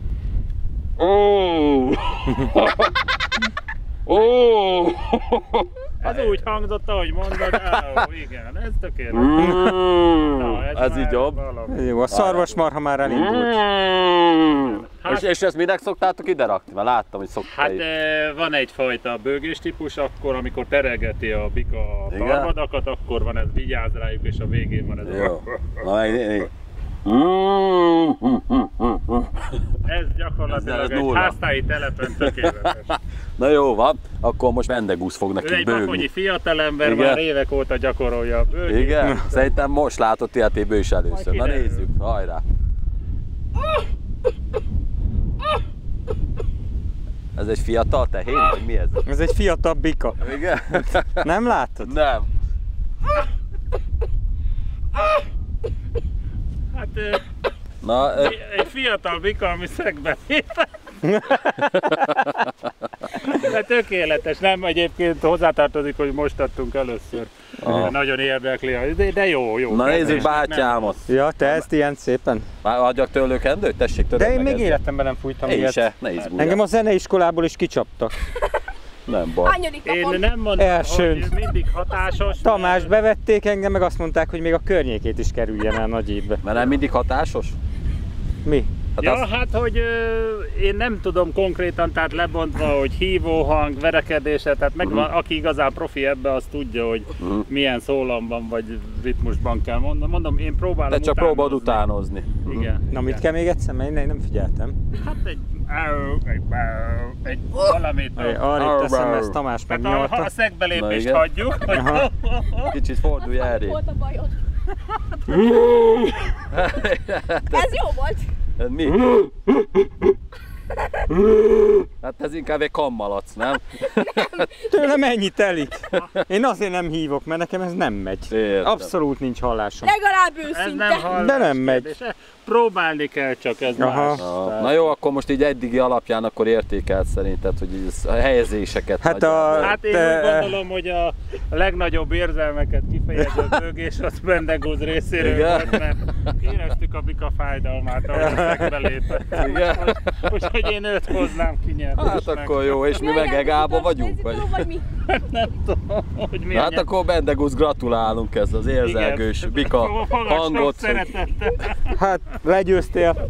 Az úgy hangzott, ahogy mondod, igen, ez tökéletes. Ez így jobb. Jó, a szarvasmarha már elindult. És ezt minek szoktátok ide rakni? Mert láttam, hogy szokták. Hát van egyfajta bőgés típus, akkor amikor teregeti a bika a tarvadakat, akkor van ez, vigyázz rájuk, és a végén van ez. Jó. Ez gyakorlatilag egy háztáji telepen tökéletes. Na jó van, akkor most vendegúz fog nekünk bőgni. Ő egy bakonyi fiatalember, már évek óta gyakorolja a bőgét. Igen? Szerintem most látott ilyetéből is először. Na nézzük, hajrá! Ez egy fiatal tehén, vagy mi ez? Ez egy fiatal bika. Igen? Nem látod? Nem. Hát na, egy fiatal bika, ami szegbe lép. De tökéletes, nem egyébként hozzátartozik, hogy most adtunk először. Nagyon érdekli, de jó. Na nézzük bátyámot. Ja, te ezt ilyen szépen. Adjak tőlőkendőt? Tessék, töröm. De én még életemben nem fújtam ilyet. Én se, ne izgulj. Engem a zeneiskolából is kicsaptak. Nem baj. Én nem mondom, hogy mindig hatásos. Tamás bevették engem, meg azt mondták, hogy még a környékét is kerüljen el Nagyívbe. Mert nem mindig hatásos? Mi? Hát hogy én nem tudom konkrétan, tehát lebontva, hogy hívóhang, verekedése, tehát megvan, aki igazán profi ebbe, az tudja, hogy milyen szólamban vagy ritmusban kell mondom, én próbálom te csak próbálod utánozni. Igen. Na mit kell még egyszer, mert én nem figyeltem. Hát egy valamit. Arra teszem, ezt Tamás megnyolta. Ha a szegbelépést hagyjuk. Kicsit fordulj erre. Volt a bajod. Ez jó volt. Ez mi? Hát ez inkább egy kammalac, nem? Tőlem ennyi telik. Én azért nem hívok, mert nekem ez nem megy. Értem. Abszolút nincs hallásom. Legalább őszinte. Ez nem hallás, de nem megy. Próbálni kell csak, ez más. Na jó, akkor most így eddigi alapján akkor értékelt szerinted, hogy a helyezéseket. Hát én úgy gondolom, hogy a legnagyobb érzelmeket kifejező bőgés az Bendegúz részéről volt, mert Éreztük a bika fájdalmát, ahogy belépett. Igen? Úgyhogy én őt hoznám ki nyertesnek. Hát akkor jó, és mi meg Egába vagyunk? Vagy? Nem tudom, hogy mi Hát akkor Bendegusz, gratulálunk ez az érzelgős bika hangot. Hát legyőztél.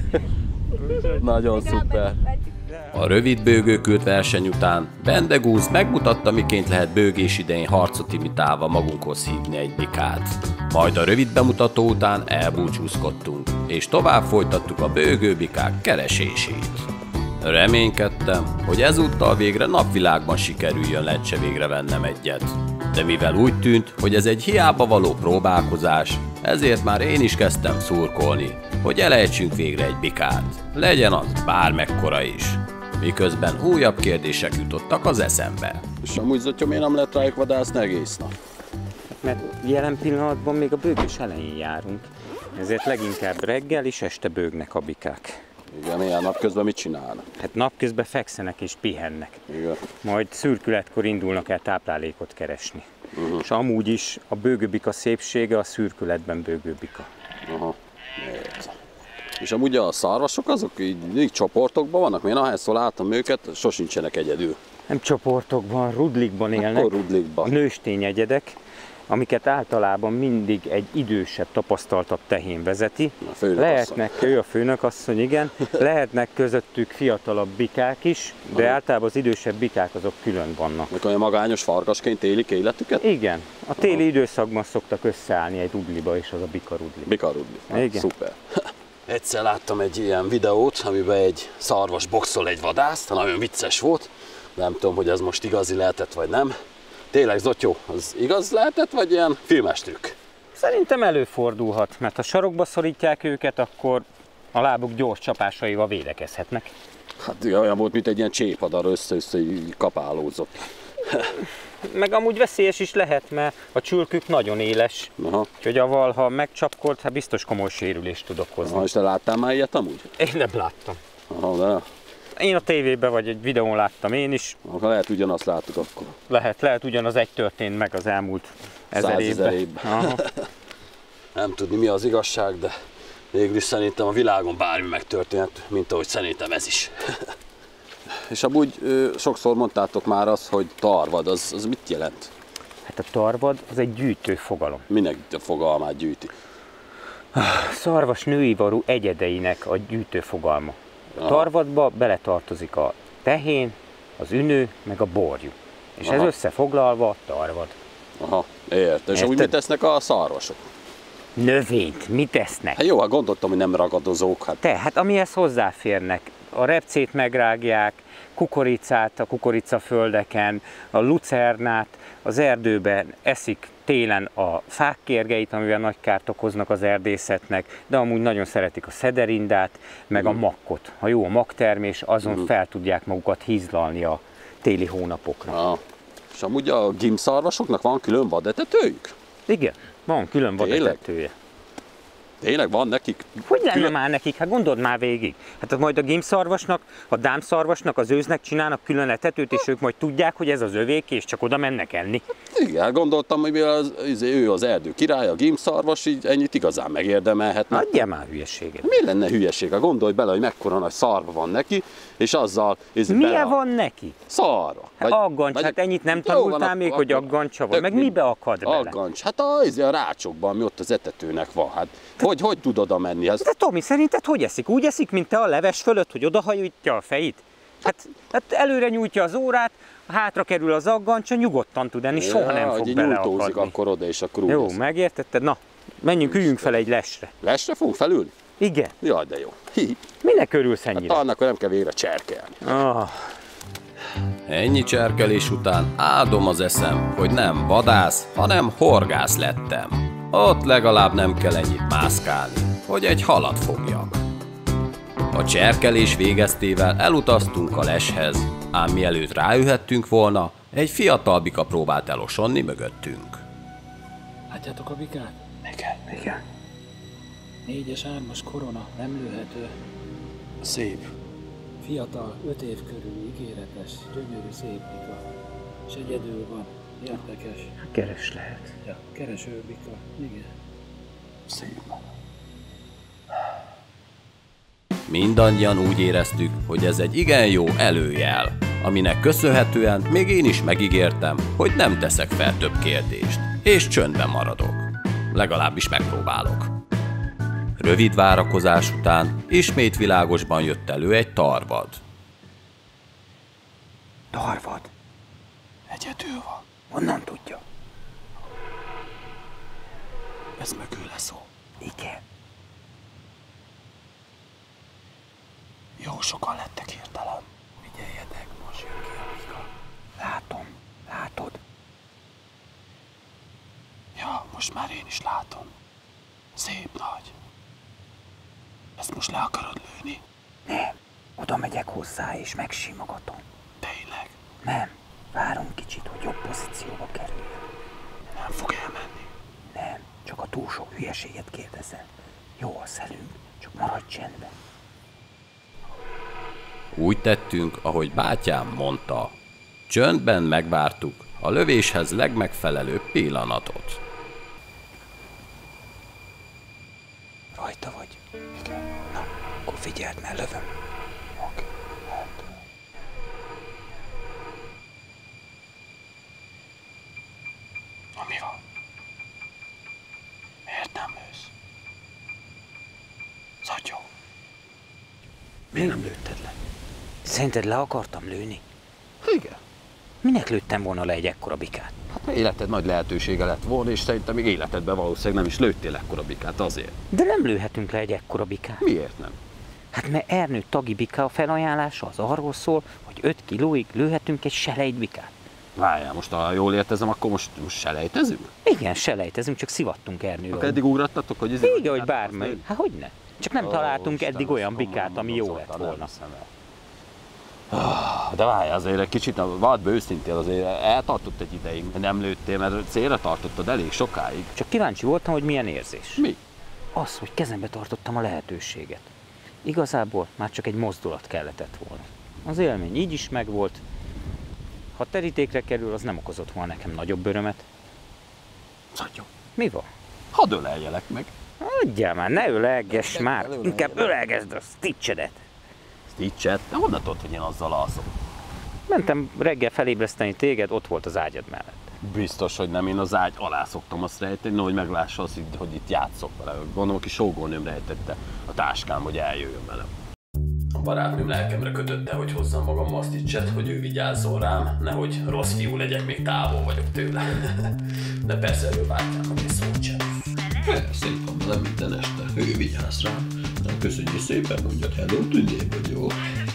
Nagyon szuper. A rövid bőgőkült verseny után Bendegusz megmutatta, miként lehet bőgés idején harcot imitálva magunkhoz hívni egy bikát. Majd a rövid bemutató után elbúcsúzkodtunk, és tovább folytattuk a bőgőbikák keresését. Reménykedtem, hogy ezúttal végre napvilágban sikerüljön Lecse végre vennem egyet. De mivel úgy tűnt, hogy ez egy hiába való próbálkozás, ezért már én is kezdtem szurkolni, hogy elejtsünk végre egy bikát, legyen az bármekkora is. Miközben újabb kérdések jutottak az eszembe. És amúgy Zottyom, miért nem lehet rájuk vadászni egész nap? Mert jelen pillanatban még a bőgés elején járunk. Ezért leginkább reggel és este bőgnek a bikák. Igen, ilyen napközben mit csinálnak? Hát napközben fekszenek és pihennek. Igen. Majd szürkületkor indulnak el táplálékot keresni. És amúgy is a bőgőbika szépsége a szürkületben bőgőbika. Aha. És amúgy a szarvasok azok így csoportokban vannak? Én ahányszor láttam őket, sosincsenek egyedül. Nem csoportokban, rudlikban élnek. Akkor rudlikban. Nőstény egyedek, amiket általában mindig egy idősebb, tapasztaltabb tehén vezeti. Lehetnek, ő a főnökasszony, igen, lehetnek közöttük fiatalabb bikák is, de általában az idősebb bikák azok külön vannak. Mikor olyan magányos farkasként élik életüket? Igen, a téli időszakban szoktak összeállni egy rudliba, és az a bika rudli. Bika rudli, igen. Szuper. Egyszer láttam egy ilyen videót, amiben egy szarvas boxol egy vadászt, nagyon vicces volt. Nem tudom, hogy ez most igazi lehetett, vagy nem. Tényleg, Zottyó, az igaz lehetett, vagy ilyen filmes trükk? Szerintem előfordulhat, mert ha sarokba szorítják őket, akkor a lábuk gyors csapásaival védekezhetnek. Hát olyan volt, mint egy ilyen csépadar össze-össze kapálózott. Meg amúgy veszélyes is lehet, mert a csülkük nagyon éles. Aha. Úgyhogy avval, ha megcsapkolt, hát biztos komoly sérülést tud okozni. Aha, és te láttál már ilyet amúgy? Én nem láttam. Aha, de... Én a tévében vagy egy videón láttam én is. Ha lehet ugyanazt láttuk akkor. Lehet ugyanaz egy történt meg az elmúlt 1000 évben. Nem tudni mi az igazság, de végül szerintem a világon bármi megtörténhet, mint ahogy szerintem ez is. És amúgy sokszor mondtátok már azt, hogy tarvad, az mit jelent? Hát a tarvad az egy gyűjtő fogalom. Minek a fogalmát gyűjti? Szarvas nőivarú egyedeinek a gyűjtő fogalma. A tarvadba beletartozik a tehén, az ünő, meg a borjú. És ez összefoglalva tarvad. Aha, érted. És úgy mit tesznek a szarvasok? Növényt, mit tesznek? Hát jó, hát gondoltam, hogy nem ragadozók. Hát amihez hozzáférnek. A repcét megrágják, kukoricát a kukoricaföldeken, a lucernát, az erdőben eszik télen a fák kérgeit, amivel nagy kárt okoznak az erdészetnek, de amúgy nagyon szeretik a szederindát, meg a makkot. Ha jó a maktermés, azon fel tudják magukat hízlalni a téli hónapokra. És amúgy a gimszarvasoknak van külön vadetetőjük? Igen, van külön vadetetője. Tényleg van nekik? Hogy lenne már nekik? Hát gondold már végig. Hát majd a gímszarvasnak, a dámszarvasnak, az őznek csinálnak külön etetőt, és ők majd tudják, hogy ez az övék, és csak oda mennek enni. Igen, gondoltam, hogy ő az erdő király, a gímszarvas, így ennyit igazán megérdemelhetne. Adjál már hülyeséget. Mi lenne hülyeség? Gondolj bele, hogy mekkora nagy szarva van neki, és azzal... Milyen van neki? Szarva. Hát aggancs, hát ennyit nem tanultál még, hogy aggancsa van. Meg mibe akad bele? Aggancs, hát a rácsokban, ami ott az etetőnek van. Hát hogy tud oda menni? De Tomi, szerinted hogy eszik? Úgy eszik, mint te a leves fölött, hogy odahajítja a fejét? Hát előre nyújtja az órát, hátra kerül az aggancsa, nyugodtan tud enni, soha nem fog beleakadni. Akkor oda, és akkor úgy jó, megértetted? Na, menjünk, üljünk fel egy lesre. Lesre fogunk felülni? Igen. Jaj, de jó. Minek örülsz ennyire? Hát annak, hogy nem kell végre cserkelni. Ennyi cserkelés után áldom az eszem, hogy nem vadász, hanem horgász lettem. Ott legalább nem kell ennyit mászkálni, hogy egy halat fogjak. A cserkelés végeztével elutaztunk a leshez, ám mielőtt rájöhettünk volna, egy fiatal bika próbált elosonni mögöttünk. Látjátok a bikát? Igen. 4-es 3-as korona, nem lőhető. Szép. Fiatal, 5 év körül, ígéretes, gyönyörű, szép bika. És egyedül van, érdekes. Keres lehet. Ja, kereső bika, igen. Szép. Mindannyian úgy éreztük, hogy ez egy igen jó előjel, aminek köszönhetően még én is megígértem, hogy nem teszek fel több kérdést, és csöndben maradok. Legalábbis megpróbálok. Rövid várakozás után ismét világosban jött elő egy tarvad. Tarvad? Egyedül van. Honnan tudja? Ez mögül leszó. Igen. Jó sokan lettek hirtelen. Figyeljetek, most jön ki a bika. Látom. Látod? Ja, most már én is látom. Szép nagy. Ezt most le akarod lőni? Nem. Oda megyek hozzá és megsimogatom. Tényleg? Nem. Várunk kicsit, hogy jobb pozícióba kerüljön. Nem fog elmenni. Nem. Csak a túl sok hülyeséget kérdezel. Jó a szelünk, csak maradj csendben. Úgy tettünk, ahogy bátyám mondta. Csöndben megvártuk a lövéshez legmegfelelőbb pillanatot. Rajta vagy? Igen. Na, akkor figyeld, mert lövöm. Oké. Na mi van? Miért nem lősz? Szatyó. Miért nem lőtted le? Szerinted le akartam lőni? Igen. Minek lőttem volna le egy ekkora bikát? Hát életed nagy lehetősége lett volna, és szerintem még életedben valószínűleg nem is lőttél ekkora bikát azért. De nem lőhetünk le egy ekkora bikát. Miért nem? Hát mert Ernő tagi bika felajánlása az arról szól, hogy 5 kilóig lőhetünk egy selejtbikát. Várjál, most ha jól értezem, akkor most selejtezünk? Igen, selejtezünk, csak szivattunk Ernővel. Akkor eddig ugrattatok, hogy ez... Igen, hogy bármely. Hát hogyne? Csak nem találtunk eddig olyan bikát, ami jó lett volna. De várjál, azért egy kicsit, vadd be őszintén, azért eltartott egy ideig, nem lőttél, mert célra tartottad elég sokáig. Csak kíváncsi voltam, hogy milyen érzés. Mi? Az, hogy kezembe tartottam a lehetőséget. Igazából már csak egy mozdulat kellett volna. Az élmény így is megvolt. Ha terítékre kerül, az nem okozott volna nekem nagyobb örömet. Szatyó. Mi van? Hadd öleljelek meg. Adjál már, ne ölelgess már, inkább ölelgesd a Stitchedet. Stitchet? De honnan tudod, hogy én azzal alszom? Mentem reggel felébreszteni téged, ott volt az ágyad mellett. Biztos, hogy nem, én az ágy alá szoktam azt rejteni, hogy meglássa azt, hogy itt játszok vele. Gondolom, aki sógónőm rejtette a táskám, hogy eljöjjön velem. A barátnőm lelkemre kötötte, hogy hozzam magammal a Stitchet, hogy ő vigyázzon rám, nehogy rossz fiú legyek, még távol vagyok tőle. De persze erről bátyámnak egy szót sem. Persze, itt van velem minden este, ő vigyáz rám. Na, köszönjük szépen, mondjad hello, tündér vagy, jó?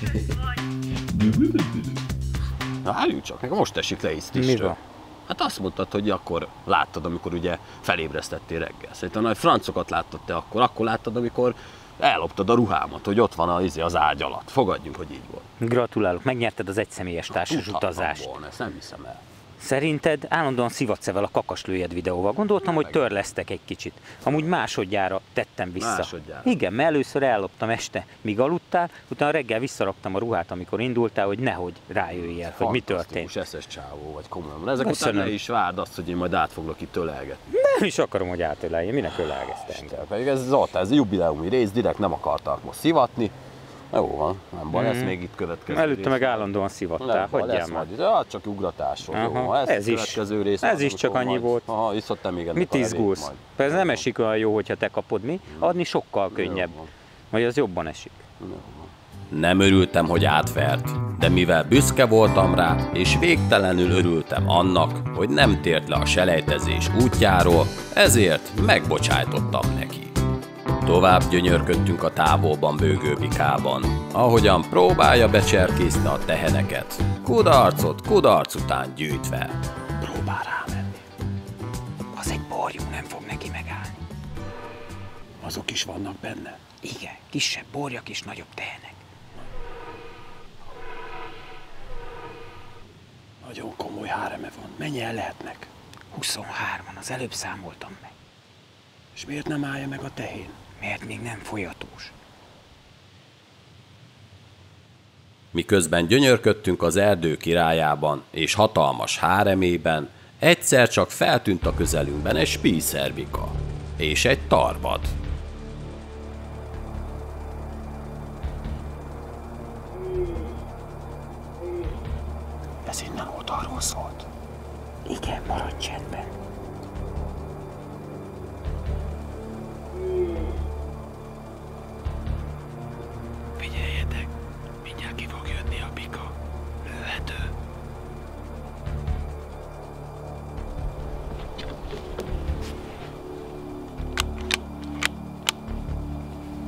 Na, álljunk csak, nekem most esik le itt is. Mi van? Hát azt mondtad, hogy akkor láttad, amikor ugye felébresztettél reggel. Szerintem nagy francokat láttad te akkor láttad, amikor elloptad a ruhámat, hogy ott van az ágy alatt. Fogadjunk, hogy így volt. Gratulálok, megnyerted az egyszemélyes társas utazást. Volna, ezt nem hiszem el. Szerinted állandóan szivatsz-e a kakaslőjed videóval? Gondoltam, hogy törlesztek egy kicsit. Amúgy másodjára tettem vissza. Másodjára? Igen, mert először elloptam este, míg aludtál, utána reggel visszaraktam a ruhát, amikor indultál, hogy nehogy rájöjjél, hogy mi történt. Fantasztikus eszes csávó vagy, komolyan. Ezek Köszönöm. után ne is várd azt, hogy én majd át foglak itt ölelgetni. Nem is akarom, hogy átöleljen, minek ölelgezte engem. Pedig ez jubileumi rész, direkt nem akartak most szivatni. Jó van, nem baj, ez még itt következő Előtte rész. meg állandóan szivattál, hagyjál már. Ja, csak ugratásról. Jó, ez is. Rész Ez is csak annyi volt. Aha, iszod te még ennek Mit a levét izgulsz? majd. Persze nem esik olyan jó, hogyha te kapod, mi? Adni sokkal könnyebb. Vagy az jobban esik. Nem örültem, hogy átvert, de mivel büszke voltam rá, és végtelenül örültem annak, hogy nem tért le a selejtezés útjáról, ezért megbocsájtottam neki. Tovább gyönyörködtünk a távolban bőgő bikában, ahogyan próbálja becserkészni a teheneket, kudarc után gyűjtve. Próbál rámenni. Az egy borjú, nem fog neki megállni. Azok is vannak benne. Igen, kisebb borjak és nagyobb tehenek. Nagyon komoly háreme van. Mennyien lehetnek? 23-an, az előbb számoltam meg. És miért nem állja meg a tehén? Mert még nem folyatós. Miközben gyönyörködtünk az erdő királyában és hatalmas háremében, egyszer csak feltűnt a közelünkben egy spíszerbika és egy tarvad.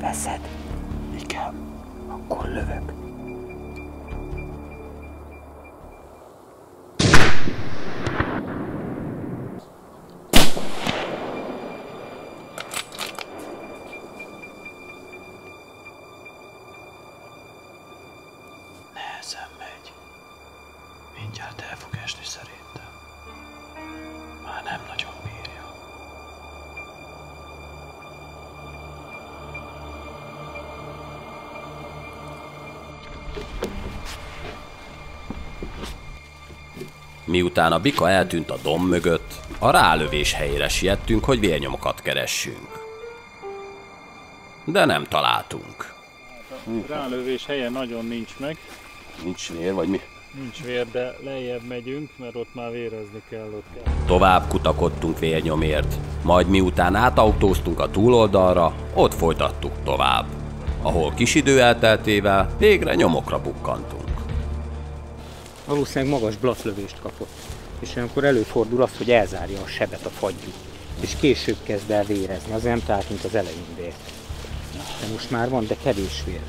Leveszed? Igen. Akkor lövök. Nehezen megy. Mindjárt el fog esni szerintem. Már nem nagyon bírja. Miután a bika eltűnt a domb mögött, a rálövés helyére siettünk, hogy vérnyomokat keressünk. De nem találtunk. A rálövés helye nagyon nincs meg. Nincs vér, vagy mi? Nincs vér, de lejjebb megyünk, mert ott már vérezni kell. Tovább kutakodtunk vérnyomért, majd miután átautóztunk a túloldalra, ott folytattuk tovább, ahol kis idő elteltével végre nyomokra bukkantunk. Valószínűleg magas blattlövést kapott, és olyankor előfordul az, hogy elzárja a sebet a fagyú, és később kezd el vérezni, az nem tehát, mint az elején vért. De most már van, de kevés vér.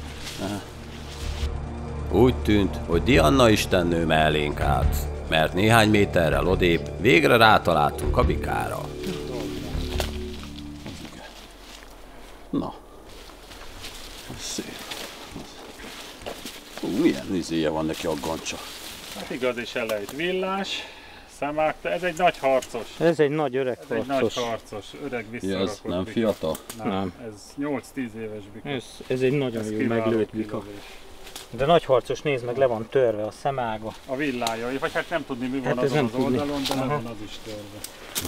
Úgy tűnt, hogy Diana istennő mellénk állt, mert néhány méterrel odébb végre rátaláltunk a bikára. Na. Szép. Milyen izéje van neki a gancsa. Hát igazi selejt villás, szemákta, ez egy nagy harcos. Ez egy nagy öreg Ez egy nagy harcos, öreg visszarakott Ez nem bika. fiatal? Nem. Ez 8-10 éves bika. Ez egy nagyon jó kiváló meglőtt bika. kilövés. De nagy harcos, nézd meg, le van törve a szemága. A villája, vagy hát nem tudni mi van Hát ez azon nem az tudni. oldalon, de le van az is törve.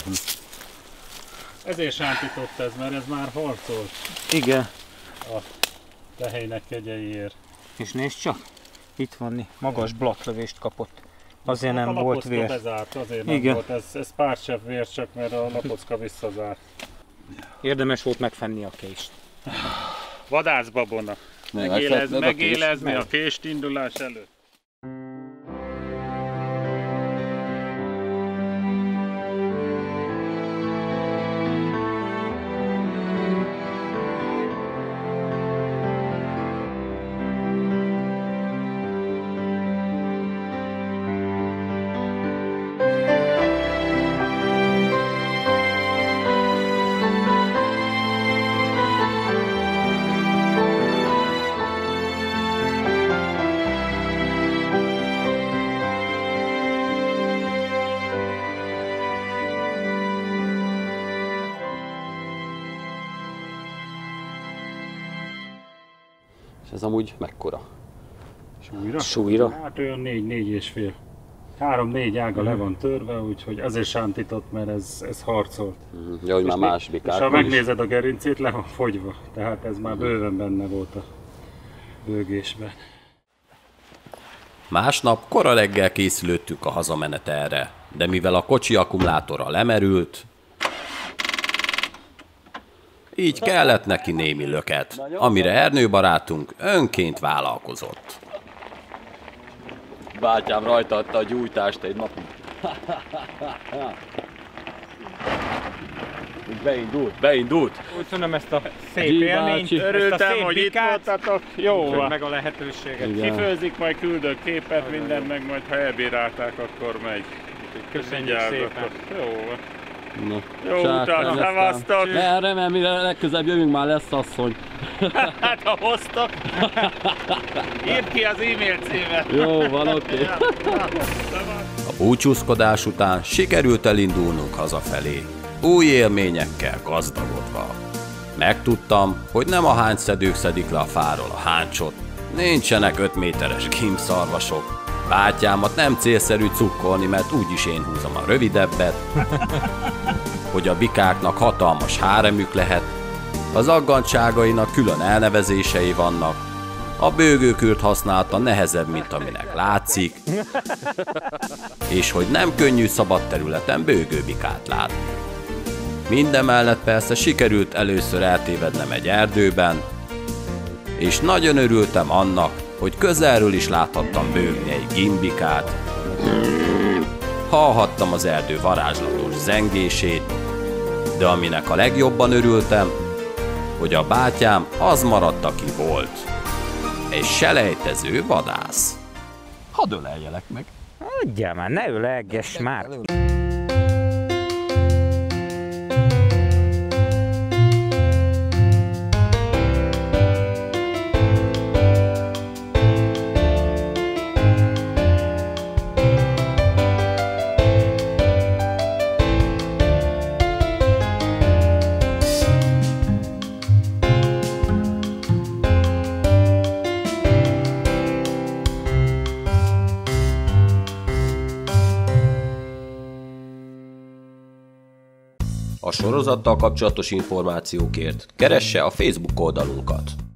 Ezért sántított ez, mert ez már harcolt Igen. a tehelynek kegyeiért. És nézd csak, itt van, magas blattlövést kapott. Azért nem a volt lapocka vér. bezárt, azért nem Igen. volt. Ez pár sebb vér csak, mert a lapocka visszazárt. Érdemes volt megfenni a kést. Vadászbabona. Megélezni a kést indulás előtt. És ez amúgy mekkora? Súlyra? Hát olyan 4-4,5. 3-4 ága le van törve, úgyhogy azért sántított, mert ez harcolt. Ja, hogy már más És bikák. ha megnézed a gerincét, le van fogyva. Tehát ez már bőven benne volt a bőgésben. Másnap kora reggel készülődtünk a hazamenetelre, de mivel a kocsi akkumulátora lemerült, így kellett neki némi löket, amire Ernő barátunk önként vállalkozott. Bátyám rajta adta a gyújtást egy napig. Beindult. Köszönöm ezt a szép Gyi élményt, bácsi. ezt a Örültem, szép hogy itt bikát, voltatok. Jó van. meg a lehetőséget. Igen. Kifőzik, majd küldök képet, minden meg majd ha elbírálták, akkor megy. Köszönjük Vigyázzatok. szépen. Jó van. Na, Jó utat, szevasztok! Remélem, mire legközelebb jövünk, már lesz asszony. Hát ha hoztak, írd ki az e-mail címet. Jó, van, oké. A búcsúzkodás után sikerült elindulnunk hazafelé, új élményekkel gazdagodva. Megtudtam, hogy nem a hányszedők szedik le a fáról a háncsot, nincsenek 5 méteres gimbszarvasok, bátyámat nem célszerű cukkolni, mert úgyis én húzom a rövidebbet, hogy a bikáknak hatalmas háremük lehet, az aggantságainak külön elnevezései vannak, a bőgőkürt használata nehezebb, mint aminek látszik, és hogy nem könnyű szabad területen bőgőbikát látni. Mindemellett persze sikerült először eltévednem egy erdőben, és nagyon örültem annak, hogy közelről is láthattam bőgni egy gimbikát, hallhattam az erdő varázslatos zengését, de aminek a legjobban örültem, hogy a bátyám az maradt, aki volt. Egy selejtező vadász. Hadd öleljelek meg. Adjál már, ne ölelgess már. A sorozattal kapcsolatos információkért keresse a Facebook oldalunkat.